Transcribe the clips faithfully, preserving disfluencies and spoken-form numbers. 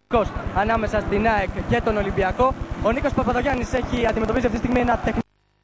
Ανάμεσα στην ΑΕΚ και τον Ολυμπιακό. Ο Νίκος Παπαδογιάννης έχει αντιμετωπίσει αυτή τη στιγμή ένα τεχνικό.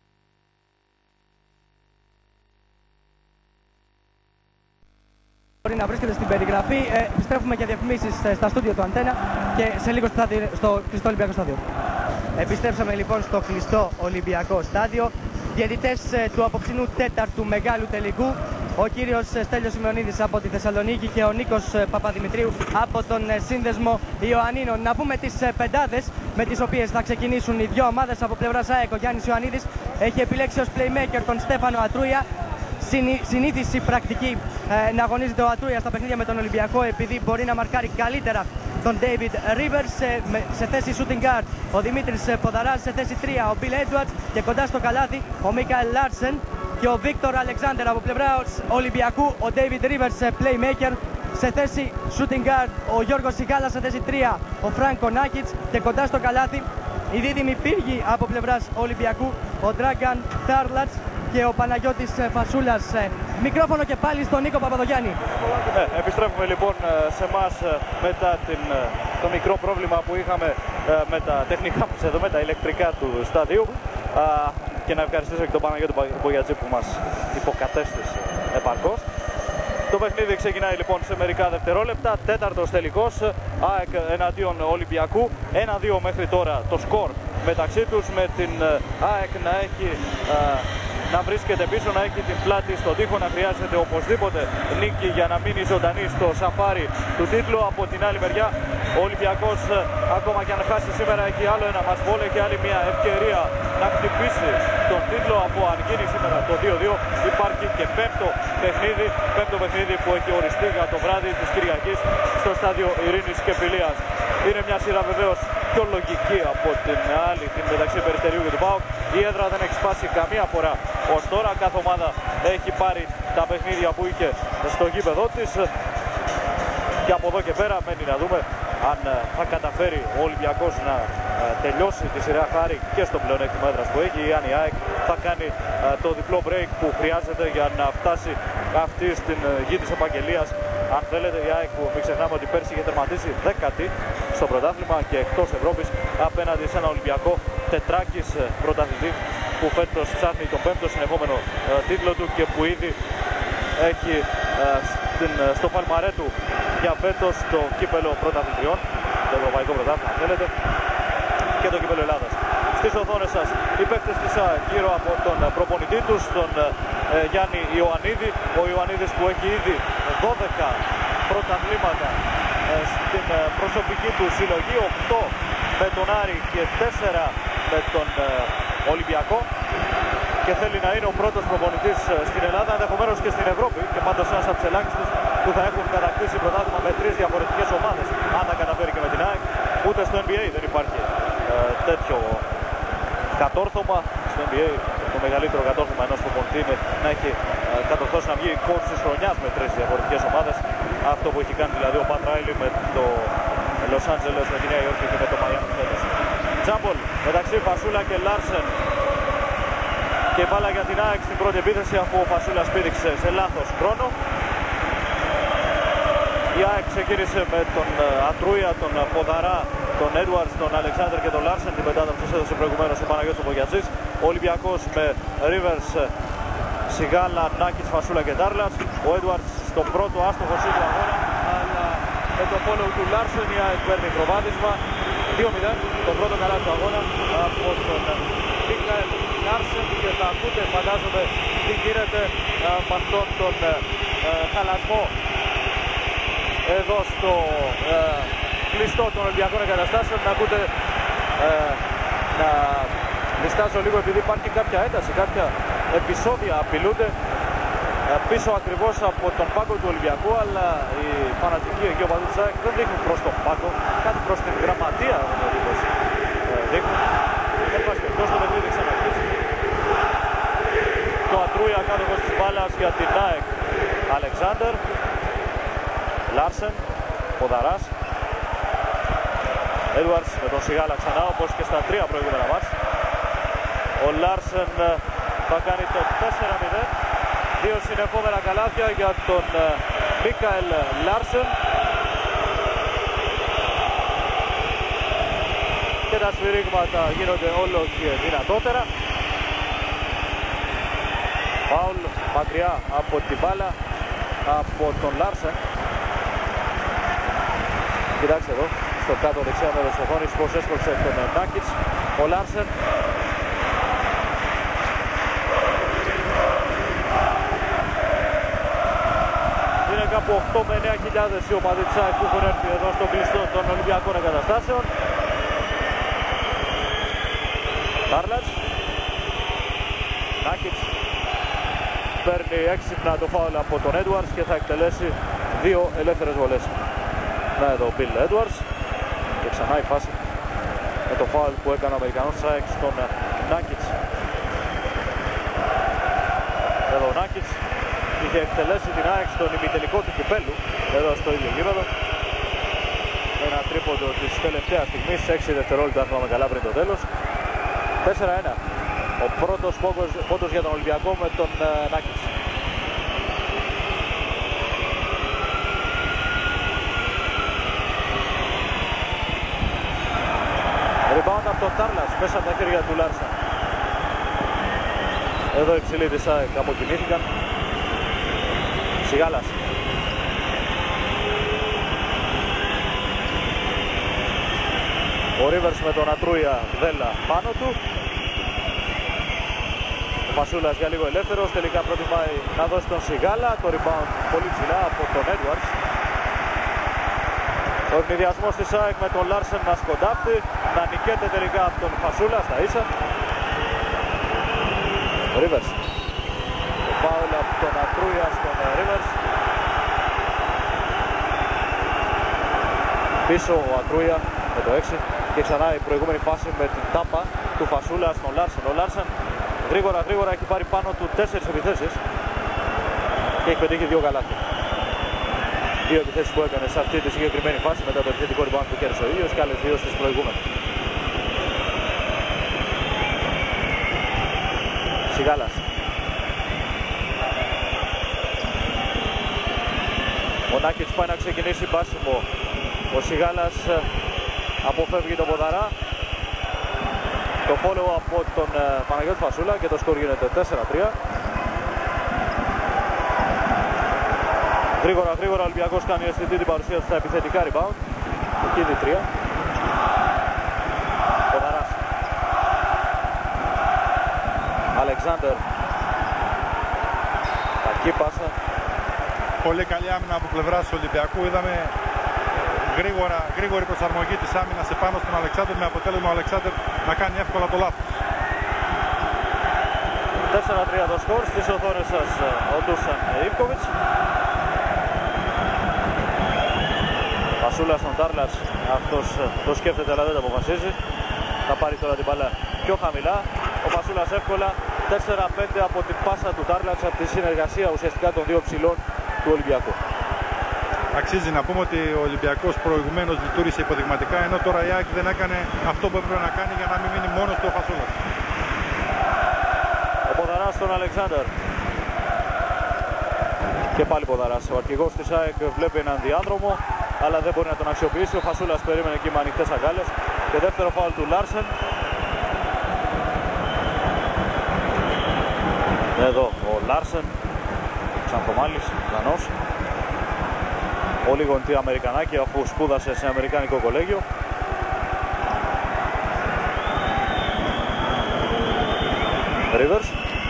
Μπορεί να βρίσκεται στην περιγραφή. Ε, επιστρέφουμε για διαφημίσεις στα στούντιο του Αντένα και σε λίγο στο κλειστό Ολυμπιακό Στάδιο. Επιστρέψαμε λοιπόν στο κλειστό Ολυμπιακό Στάδιο. Διαιτητές ε, του απόψινού τέταρτου μεγάλου τελικού. Ο κύριος Στέλιος Σημεωνίδης από τη Θεσσαλονίκη και ο Νίκος Παπαδημητρίου από τον Σύνδεσμο Ιωαννίνων. Να πούμε τις πεντάδες με τις οποίες θα ξεκινήσουν οι δύο ομάδες. Από πλευράς ΑΕΚ ο Γιάννης Ιωαννίδης έχει επιλέξει ως playmaker τον Στέφανο Ατρούια. Συνήθιση πρακτική ε, να αγωνίζεται ο Ατρούια στα παιχνίδια με τον Ολυμπιακό, επειδή μπορεί να μαρκάρει καλύτερα τον David Rivers. Σε, σε θέση shooting guard ο Δημήτρης Ποδαράς, σε θέση τρία ο Bill Edwards και κοντά στο καλάθι ο Μίκαελ Λάρσεν και ο Βίκτορ Αλεξάνδερ. Από πλευρά Ολυμπιακού ο David Rivers playmaker, σε θέση shooting guard ο Γιώργος Σιγάλας, σε θέση τρία ο Φράνκο Νάκιτς και κοντά στο καλάθι η δίδυμη πύργη από πλευράς Ολυμπιακού ο Dragan Tarlats και ο Παναγιώτης Φασούλας. Μικρόφωνο και πάλι στον Νίκο Παπαδογιάννη. Ναι, επιστρέφουμε λοιπόν σε εμάς μετά την, το μικρό πρόβλημα που είχαμε με τα τεχνικά μας εδώ, με τα ηλεκτρικά του σταδίου. Και να ευχαριστήσω και τον Παναγιώτη Μπογιατζή που μας υποκατέστησε επαρκώς. Το παιχνίδι ξεκινάει λοιπόν σε μερικά δευτερόλεπτα. Τέταρτος τελικός, ΑΕΚ εναντίον Ολυμπιακού. ένα δύο μέχρι τώρα το σκορ μεταξύ τους, με την ΑΕΚ να έχει να βρίσκεται πίσω, να έχει την πλάτη στον τοίχο, να χρειάζεται οπωσδήποτε νίκη για να μείνει ζωντανή στο σαφάρι του τίτλου. Από την άλλη μεριά ο Ολυμπιακός, ακόμα και αν χάσει σήμερα, έχει άλλο ένα μασβόλ, έχει άλλη μια ευκαιρία να χτυπήσει τον τίτλο. Από αν γίνει σήμερα το δύο δύο, υπάρχει και πέμπτο παιχνίδι, πέμπτο παιχνίδι που έχει οριστεί για το βράδυ της Κυριακής στο στάδιο Ειρήνης και Φιλίας. Είναι μια σειρά βεβαίως πιο λογική από την άλλη, την μεταξύ Περιστερίου και του ΠΑΟΚ. Η έδρα δεν έχει σπάσει καμία φορά ως τώρα. Κάθε ομάδα έχει πάρει τα παιχνίδια που είχε στο γήπεδό της. Και από εδώ και πέρα μένει να δούμε αν θα καταφέρει ο Ολυμπιακός να τελειώσει τη σειρά χάρη και στο πλεονέκτημα έδρας που έχει, ή αν η ΑΕΚ θα κάνει το διπλό break που χρειάζεται για να φτάσει αυτή στην γη της επαγγελίας. Αν θέλετε, η ΑΕΚ, που μην ξεχνάμε ότι πέρσι είχε τερματίσει δέκατη στο πρωτάθλημα και εκτός Ευρώπης, απέναντι σε ένα Ολυμπιακό τετράκης πρωταθλητή που φέτος ψάχνει τον πέμπτο συνεχόμενο τίτλο του και που ήδη έχει στην, στο παλμαρέ του για φέτος το κύπελο πρωταθλητριών, το ευρωπαϊκό πρωτάθλημα αν θέλετε, και το κύπελο Ελλάδας. Στις οθόνες σας οι παίκτες της ΑΕΚ γύρω από τον προπονητή τους, τον ε, Γιάννη Ιωαννίδη. Ο Ιωαννίδης που έχει ήδη δώδεκα πρωταθλήματα ε, στην ε, προσωπική του συλλογή, οκτώ με τον Άρη και τέσσερα με τον ε, Ολυμπιακό, και θέλει να είναι ο πρώτος προπονητής στην Ελλάδα, ενδεχομένως και στην Ευρώπη, και πάντως ένας από τους ελάχιστους που θα έχουν κατακτήσει πρωτάθλημα με τρεις διαφορετικές ομάδες, αν τα καταφέρει και με την ΑΕΚ. Ούτε στο N B A δεν υπάρχει ε, τέτοιο κατόρθωμα. Στο N B A το μεγαλύτερο κατόρθωμα ενός προπονητή είναι να έχει ε, κατορθώσει να βγει coach της χρονιάς με τρεις διαφορετικές ομάδες. Αυτό που έχει κάνει δηλαδή ο Πατ Ράιλι με το Los Angeles, με τη Νέα Υόρκη και με το Miami φέτος. Τζάμπολ μεταξύ Φασούλα και Λάρσεν. Και μπάλα για την ΑΕΚ στην πρώτη επίθεση, αφού ο Φασούλας πήδηξε σε λάθος χρόνο. Η ΑΕΚ ξεκίνησε με τον Ατρούια, τον Ποδαρά, τον Έντουαρτς, τον Αλεξάνδερ και τον Λάρσεν. Την πεντάδα που σας έδωσε προηγουμένως ο Παναγιώτης Μπογιατζής. Ο Ολυμπιακός με Rivers, Σιγάλα, Νάκης, Φασούλα και Τάρλατς. Ο Έντουαρτς στον πρώτο άστοχο σούτ του αγώνα, αλλά με το follow του Λάρσεν η ΑΕΚ παίρνει προβάδισμα. δύο μηδέν το πρώτο καλά του αγώνα από τον Μίκαελ Λάρσεν, και θα ακούτε φαντάζομαι τι γίνεται με αυτόν τον ε, χαλασμό εδώ στο ε, κλειστό των Ολυμπιακών εγκαταστάσεων. Να ακούτε ε, να διστάζω λίγο, επειδή υπάρχει κάποια ένταση, κάποια επεισόδια απειλούνται ε, πίσω ακριβώς από τον πάγκο του Ολυμπιακού, αλλά οι φανατικοί εκεί ο παδί της ΑΕΚ δεν δείχνουν προς τον πάγκο, κάτι προς την γραμματεία ε, δείχνουν. Εκτός το παιχνίδι ξαναρχίζει. Το Ατρούια κάτω της μπάλας για την ΑΕΚ. Αλεξάνδερ, Λάρσεν, Ποδαράς, Έντουαρτς με τον Σιγάλα ξανά, όπως και στα τρία προηγούμενα μάτς. Ο Λάρσεν θα κάνει το τέσσερα μηδέν. Δύο συνεχόμενα καλάθια για τον Μίκαελ Λάρσεν. τα σφυρίγματα γίνονται όλο και δυνατότερα. Φάουλ μακριά από την μπάλα από τον Λάρσεν. Κοιτάξτε εδώ, στο κάτω δεξιά μέρος της οθόνης πως έσκοψε τον Νάκιτς ο Λάρσεν. Είναι κάπου οκτώ με εννέα χιλιάδες οι ομάδοι της ΑΕΚ που έχουν έρθει εδώ στο κλειστό των Ολυμπιακών εγκαταστάσεων. Τάρλατς. Νάκιτς παίρνει έξυπνα το φάουλ από τον Έντουαρντς και θα εκτελέσει δύο ελεύθερες βολές. Να εδώ ο Μπιλ Έντουαρντς και ξανά η φάση με το φάουλ που έκανε ο Αμερικανός ΑΕΚ στον Νάκιτς. Εδώ ο Νάκιτς είχε εκτελέσει την ΑΕΚ στον ημιτελικό του κυπέλλου εδώ στο ίδιο γήπεδο. Ένα τρίποντο της τελευταίας στιγμής, έξι δευτερόλεπτα αν θυμάμαι καλά πριν το τέλος. τέσσερα ένα. Ο πρώτος πόντος για τον Ολυμπιακό με τον uh, Νάκιτς. Rebound από τον Τάρλας μέσα από τα χέρια του Λάρσεν. Εδώ οι ψηλοί της ΑΕΚ αποκοιμήθηκαν. Σιγάλας. Ο Ρίβερς με τον Ατρούια Δέλα πάνω του. Ο Φασούλας για λίγο ελεύθερος, τελικά προτιμάει να δώσει τον Σιγάλα. Το rebound πολύ ψηλά από τον Έντουαρντς. Ο ευνηδιασμός της ΑΕΚ με τον Λάρσεν να σκοντάφτει, να νικέται τελικά από τον Φασούλα στα ίσα. Ο Ρίβερς. Το φάουλ από τον Ατρούια στον Ρίβερς. Πίσω ο Ατρούια με το έξι. Και ξανά η προηγούμενη φάση με την τάπα του Φασούλα στον Λάρσεν. Ο Λάρσεν γρήγορα γρήγορα έχει πάρει πάνω του τέσσερις επιθέσεις και έχει πετύχει δύο καλάθια. Δύο επιθέσεις που έκανε σε αυτή τη συγκεκριμένη φάση μετά το επιθετικό rebound που κέρδισε ο ίδιος και άλλες δύο στις προηγούμενες. Σιγάλας. Ο Νάκιτς πάει να ξεκινήσει μπάσιμο. Ο Σιγάλας αποφεύγει τον Ποδαρά. Το follow από τον uh, Παναγιώτη Φασούλα και το σκορ γίνεται τέσσερα τρία. Γρήγορα γρήγορα ο Ολυμπιακός κάνει αισθητή την παρουσία του στα επιθετικά rebound. Εκεί τρία. Ποδαράς. Αλεξάνδερ. Κακή πάσα. Πολύ καλή άμυνα από πλευράς του Ολυμπιακού. Είδαμε γρήγορα, γρήγορη προσαρμογή της άμυνας επάνω στον Αλεξάνδερ με αποτέλεσμα ο Αλεξάνδερ να κάνει εύκολα το λάθος. τέσσερα τρία το σκορ, στις οθόνες σας ο Ντούσαν Ιβκοβιτς. Φασούλα στον Τάρλατς, αυτός το σκέφτεται αλλά δεν το αποφασίζει. Θα πάρει τώρα την μπάλα πιο χαμηλά. Ο Φασούλας εύκολα, τέσσερα πέντε από την πάσα του Τάρλατς, από τη συνεργασία ουσιαστικά των δύο ψηλών του Ολυμπιακού. Αξίζει να πούμε ότι ο Ολυμπιακός προηγουμένως λειτουργήσε υποδειγματικά, ενώ τώρα η ΑΕΚ δεν έκανε αυτό που έπρεπε να κάνει για να μην μείνει μόνος του ο Φασούλας. Ο Ποδαράς στον Αλεξάνδερ. Και πάλι Ποδαράς. Ο αρχηγός της ΑΕΚ βλέπει έναν διάδρομο, αλλά δεν μπορεί να τον αξιοποιήσει. Ο Φασούλας περίμενε εκεί με ανοιχτές αγκάλες. Και δεύτερο φάουλ του Λάρσεν. Εδώ ο Λάρσεν. Ξανθομάλης, Δανός. Ο Λιγοντή Αμερικανάκι, αφού σπούδασε σε Αμερικάνικο κολέγιο. Ρίβερς.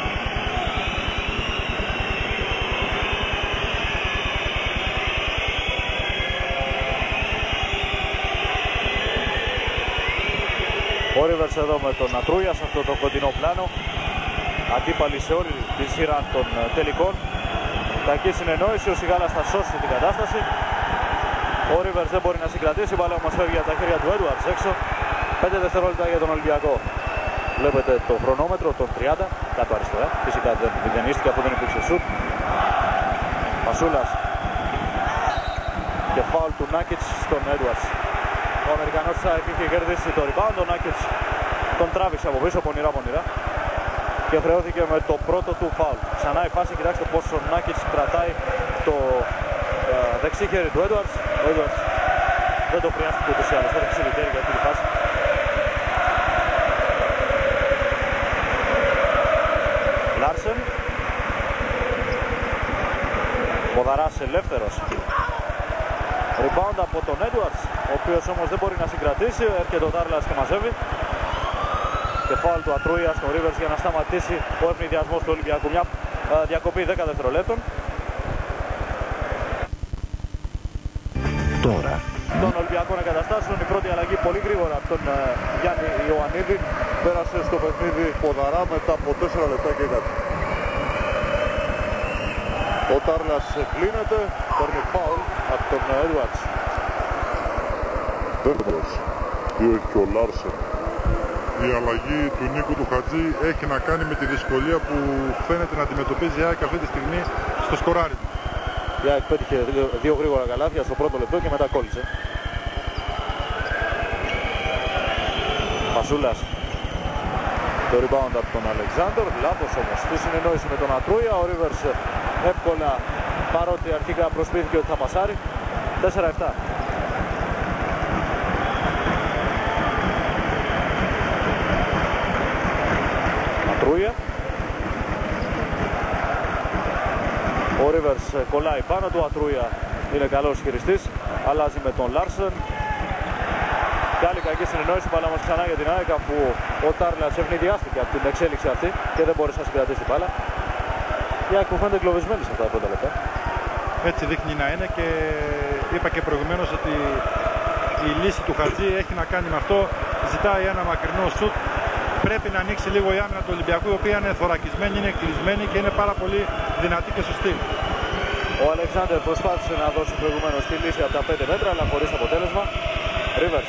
Ο Ρίβερς εδώ με τον Ατρούια σε αυτό το κοντινό πλάνο. Αντίπαλοι σε όλη τη σειρά των τελικών. Κακή συνεννόηση, ο Σιγάλας θα σώσει την κατάσταση. Ο Ρίβερς δεν μπορεί να συγκρατήσει, η μπάλα όμως φεύγει από τα χέρια του Έντουαρντς έξω. πέντε δευτερόλεπτα για τον Ολυμπιακό. Βλέπετε το χρονόμετρο των τριάντα, κάτω αριστερά. Φυσικά δεν μηδενίστηκε αφού δεν υπήρξε σουτ. Φασούλας. Και φάουλ του Νάκιτς στον Έντουαρντς. Ο Αμερικανός είχε κερδίσει το rebound, ο Νάκιτς τον τράβηξε από πίσω, πονηρά πονηρά. Και χρεώθηκε με το πρώτο του φάουλ. Ξανά η φάση, κοιτάξτε πως ο Νάκιτς κρατάει το ε, δεξί χέρι του Έντουαρντς. Ο Έντουαρντς δεν το χρειάστηκε ούτως ή άλλως, δεν ξύλει χέρι για αυτή τη φάση. Λάρσεν. Ποδαράς ελεύθερος. Rebound από τον Edwards, ο οποίος όμως δεν μπορεί να συγκρατήσει. Έρχεται ο Ντάρλας και μαζεύει. Και φάουλ του Ατρούια στο Rivers για να σταματήσει ο ευνηδιασμός του Ολυμπιακού. Μια α, διακοπή δέκα δευτερολέπτων. Τώρα. Των Ολυμπιακών εγκαταστάσεων η πρώτη αλλαγή πολύ γρήγορα από τον uh, Γιάννη Ιωαννίδη. Πέρασε στο παιχνίδι ποδαρά μετά από τέσσερα λεπτά και κάτι. Ο Τάρλας κλείνεται, παίρνει φάουλ από τον Edwards. Δεύτερος, δύο έχει και ο Λάρσεν. Η αλλαγή του Νίκου του Χατζή έχει να κάνει με τη δυσκολία που φαίνεται να αντιμετωπίζει η ΑΕΚ αυτή τη στιγμή στο σκοράρι. Η ΑΕΚ πέτυχε δύο, δύο γρήγορα καλάθια στο πρώτο λεπτό και μετά κόλλησε. Μασούλας. Το rebound από τον Αλεξάνδρ, λάθος όμως στη συνεννόηση με τον Ατρούια. Ο Rivers εύκολα, παρότι αρχικά προσπίθηκε ότι θα πασάρει. τέσσερα επτά. Ατρούια. Ο Rivers κολλάει πάνω του. Ατρούια είναι καλός χειριστής. Αλλάζει με τον Λάρσεν. Και άλλη κακή συνεννόηση, πάλι όμως ξανά για την ΑΕΚ, αφού ο Τάρλας ευνηδιάστηκε από την εξέλιξη αυτή και δεν μπόρεσε να συγκρατήσει την μπάλα. Η ΑΕΚ που φαίνεται εγκλωβισμένη σε αυτά τα πρώτα λεπτά. Έτσι δείχνει να είναι και είπα και προηγουμένως ότι η λύση του Χατζή έχει να κάνει με αυτό. Ζητάει ένα μακρινό σουτ. Πρέπει να ανοίξει λίγο η άμυνα του Ολυμπιακού, η οποία είναι θωρακισμένη, είναι κλεισμένη και είναι πάρα πολύ δυνατή και σωστή. Ο Αλεξάνδρ προσπάθησε να δώσει προηγουμένως τη λύση από τα πέντε μέτρα, αλλά χωρίς αποτέλεσμα. Rivers.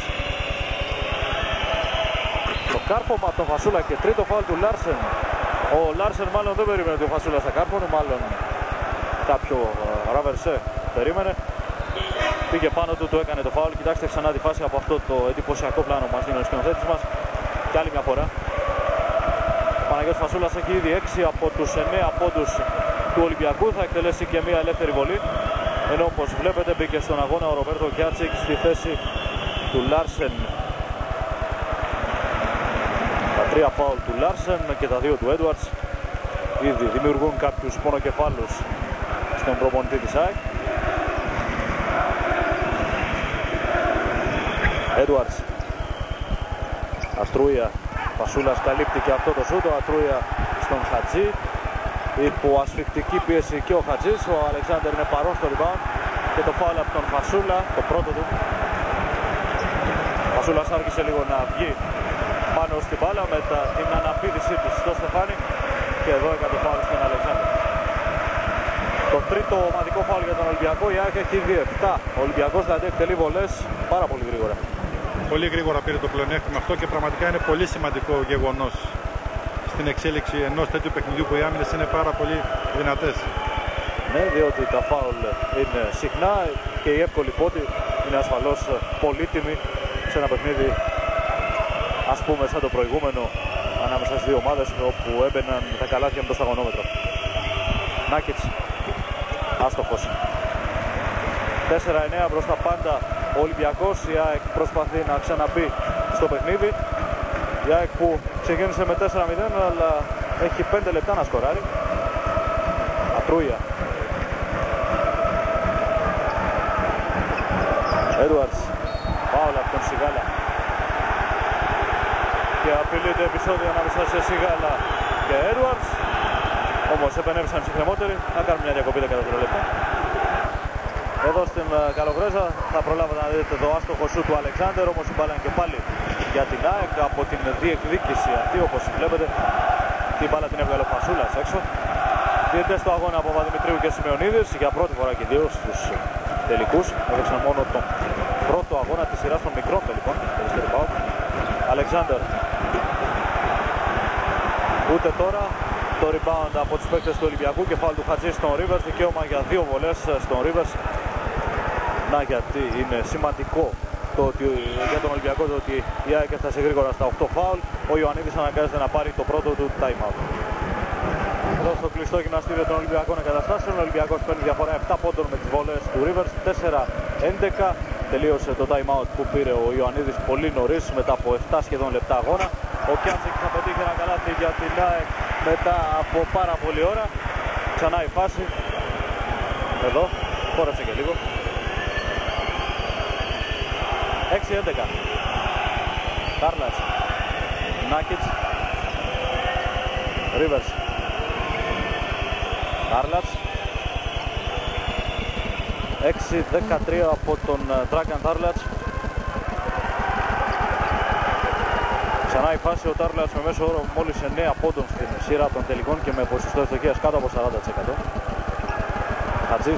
Το κάρφωμα από τον Φασούλα και τρίτο φάουλ του Λάρσεν. Ο Λάρσεν μάλλον δεν περίμενε ότι ο Φασούλας θα κάρφωνε, μάλλον κάποιο ραβερσέ περίμενε. Πήγε πάνω του, του έκανε το φάουλ. Κοιτάξτε ξανά τη φάση από αυτό το εντυπωσιακό πλάνο που μας δίνει ο σκηνοθέτης μας. Και άλλη μια φορά. Ο Παναγιώτης Φασούλας έχει ήδη έξι από τους εννέα πόντους του Ολυμπιακού. Θα εκτελέσει και μια ελεύθερη βολή. Ενώ όπως βλέπετε μπήκε στον αγώνα ο Ρομπέρτο Κιάτσικ στη θέση του Λάρσεν. Τα τρία φάουλ του Λάρσεν και τα δύο του Έντουαρτς ήδη δημιουργούν κάποιους πονοκεφάλους στον προπονητή της ΑΕΚ. Έντουαρτς. Αστρούια. Φασούλας καλύπτει και αυτό το σούτο. Ατρούια στον Χατζή. Υπό ασφικτική πίεση και ο Χατζής. Ο Αλεξάνδρ είναι παρόν στο rebound. Και το φάουλ από τον Φασούλα, το πρώτο του. Φασούλας άρχισε λίγο να βγει πάνω στην μπάλα με τα, την αναπήδησή της στο Στεφάνι. Και εδώ έκανε το φάουλ στον Αλεξάνδρ. Το τρίτο ομαδικό φάουλ για τον Ολυμπιακό. Η ΑΕΚ έχει ήδη επτά. Ο Ολυμπιακός δηλαδή εκτελεί βολές πάρα πολύ γρήγορα. Πολύ γρήγορα πήρε το πλεονέκτημα αυτό και πραγματικά είναι πολύ σημαντικό γεγονός στην εξέλιξη ενός τέτοιου παιχνιδιού που οι άμυνες είναι πάρα πολύ δυνατές. Ναι, διότι τα φάουλ είναι συχνά και η εύκολη πόντη είναι ασφαλώς πολύτιμη σε ένα παιχνίδι, ας πούμε σαν το προηγούμενο, ανάμεσα στις δύο ομάδες όπου έμπαιναν τα καλάθια με το σταγονόμετρο. Νάκιτς, άστοχος. τέσσερα εννέα μπροστά πάντα ο Ολυμπιακός. Η ΑΕΚ προσπαθεί να ξαναμπεί στο παιχνίδι. Η ΑΕΚ που ξεκίνησε με τέσσερα μηδέν αλλά έχει πέντε λεπτά να σκοράρει. Ατρούια. Έντουαρτς. Φάουλ από τον Σιγάλα. Και απειλείται επεισόδιο ανάμεσα σε Σιγάλα και Έντουαρτς. Όμως επενέβησαν ψυχρεμότεροι. Να κάνουμε μια διακοπή δέκα δευτερόλεπτα. Εδώ στην Καλογρέζα θα προλάβετε να δείτε το άστοχο σου του Αλεξάνδρ, όμως η μπάλα είναι και πάλι για την ΑΕΚ από την διεκδίκηση αυτή, όπως βλέπετε. Την μπάλα την έβγαλε ο Φασούλας έξω. Διαιτητές στο αγώνα από Παπαδημητρίου και Σημεωνίδης για πρώτη φορά και δύο στους τελικούς. Έδειξαν μόνο τον πρώτο αγώνα της σειράς των μικρών τελικών. Αλεξάνδρ. Ούτε τώρα. Το rebound από τους παίκτες του Ολυμπιακού και φάουλ του Χατζή στον Rivers. Δικαίωμα για δύο βολές στον Rivers. Να γιατί είναι σημαντικό το ότι, για τον Ολυμπιακό το ότι η ΑΕΚ έφτασε γρήγορα στα οκτώ φάουλ. Ο Ιωαννίδης αναγκάζεται να πάρει το πρώτο του time out. Εδώ στο κλειστό γυμναστήριο των Ολυμπιακών εγκαταστάσεων ο Ολυμπιακός παίρνει διαφορά επτά πόντων με τις βολές του Rivers. τέσσερα έντεκα. Τελείωσε το time out που πήρε ο Ιωαννίδης πολύ νωρίς μετά από επτά σχεδόν λεπτά αγώνα. Ο Κιάτσικ θα πετύχει ένα καλάθι για την ΑΕΚ μετά από πάρα πολλή ώρα. Ξανά η φάση. Εδώ, χόρεψε και λίγο. έξι έντεκα. Κάρλας. Νάκιτς. Ρίβερς. Κάρλας. έξι δεκατρία από τον Dragan Tarlac. Ξανά η φάση, ο Tarlac με μέσο όρο μόλις εννέα πόντων στην σειρά των τελικών και με ποσοστό ευστοχίας κάτω από σαράντα τοις εκατό. Χατζής.